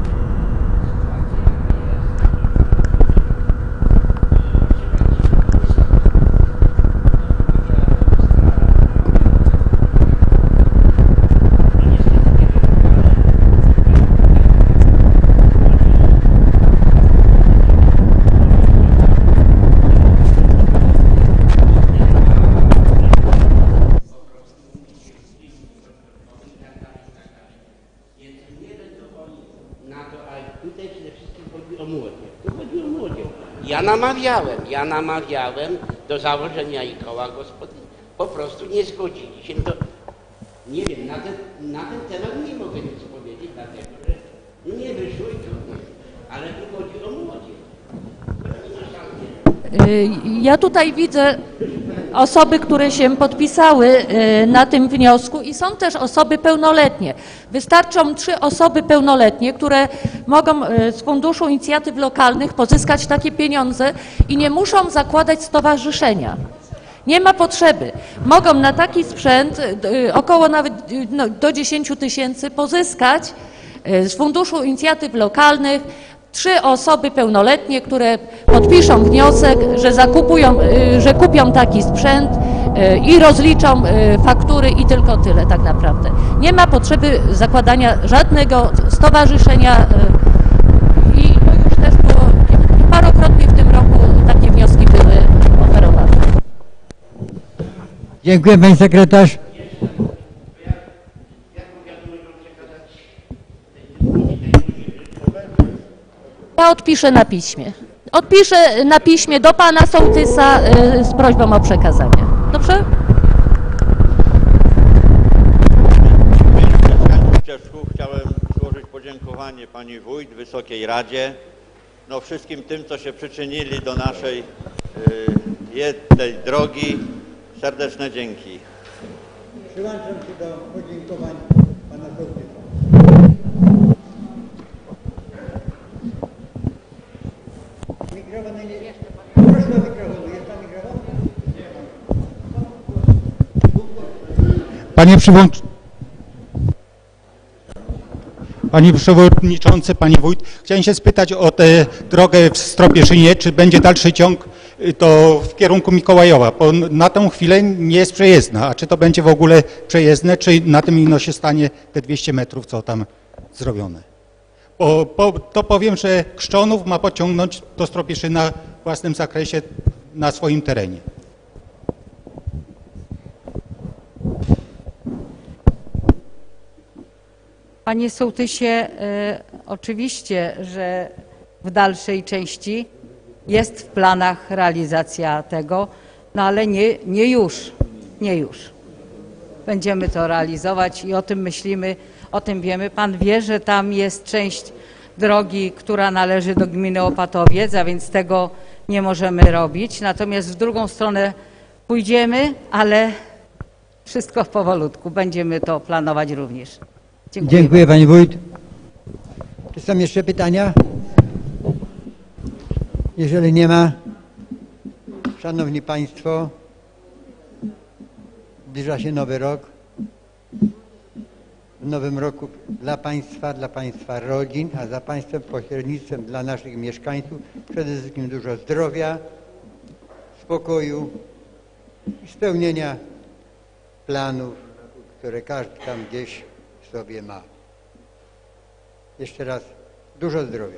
Ja namawiałem do założenia i koła gospodyń. Po prostu nie zgodzili się. To, nie wiem, na ten temat nie mogę nic powiedzieć, dlatego że nie wyszło i trudno. Ale tu chodzi o młodzież. Ja tutaj widzę osoby, które się podpisały na tym wniosku i są też osoby pełnoletnie. Wystarczą 3 osoby pełnoletnie, które mogą z Funduszu Inicjatyw Lokalnych pozyskać takie pieniądze i nie muszą zakładać stowarzyszenia. Nie ma potrzeby. Mogą na taki sprzęt około nawet do 10 000 pozyskać z Funduszu Inicjatyw Lokalnych 3 osoby pełnoletnie, które podpiszą wniosek, że kupią taki sprzęt i rozliczą faktury i tylko tyle tak naprawdę. Nie ma potrzeby zakładania żadnego stowarzyszenia i to już też było parokrotnie w tym roku takie wnioski były oferowane. Dziękuję, pani sekretarz. Ja odpiszę na piśmie. Odpiszę na piśmie do pana sołtysa z prośbą o przekazanie. Dobrze? Chciałem złożyć podziękowanie pani wójt, Wysokiej Radzie, no wszystkim tym, co się przyczynili do naszej jednej drogi. Serdeczne dzięki. Przyłączam się do podziękowań pana sołtysa. Panie Przewodniczący, Panie Wójt, chciałem się spytać o tę drogę w Stropierzynie, czy będzie dalszy ciąg to w kierunku Mikołajowa, bo na tę chwilę nie jest przejezdna, a czy to będzie w ogóle przejezdne, czy na tym ino się stanie te 200 metrów, co tam zrobione. To powiem, że Krzczonów ma pociągnąć do Stropierzyna w własnym zakresie na swoim terenie. Panie sołtysie, oczywiście, że w dalszej części jest w planach realizacja tego, no ale nie już. będziemy to realizować i o tym myślimy, o tym wiemy. Pan wie, że tam jest część drogi, która należy do gminy Opatowiec, a więc tego nie możemy robić. Natomiast w drugą stronę pójdziemy, ale wszystko powolutku. Będziemy to planować również. Dziękuję. Dziękuję Pani Wójt. Czy są jeszcze pytania? Jeżeli nie ma, Szanowni Państwo, zbliża się nowy rok. W nowym roku dla Państwa rodzin, a za Państwem pośrednictwem dla naszych mieszkańców przede wszystkim dużo zdrowia, spokoju i spełnienia planów, które każdy tam gdzieś sobie ma. Jeszcze raz dużo zdrowia.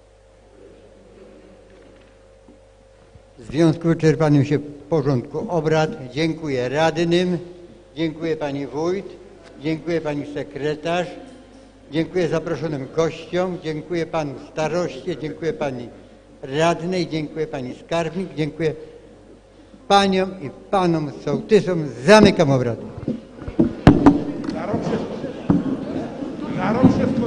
W związku z wyczerpaniem się porządku obrad dziękuję radnym, dziękuję Pani Wójt, dziękuję Pani Sekretarz, dziękuję zaproszonym gościom, dziękuję Panu Staroście, dziękuję Pani Radnej, dziękuję Pani Skarbnik, dziękuję Paniom i Panom Sołtysom. Zamykam obrady. Za rok się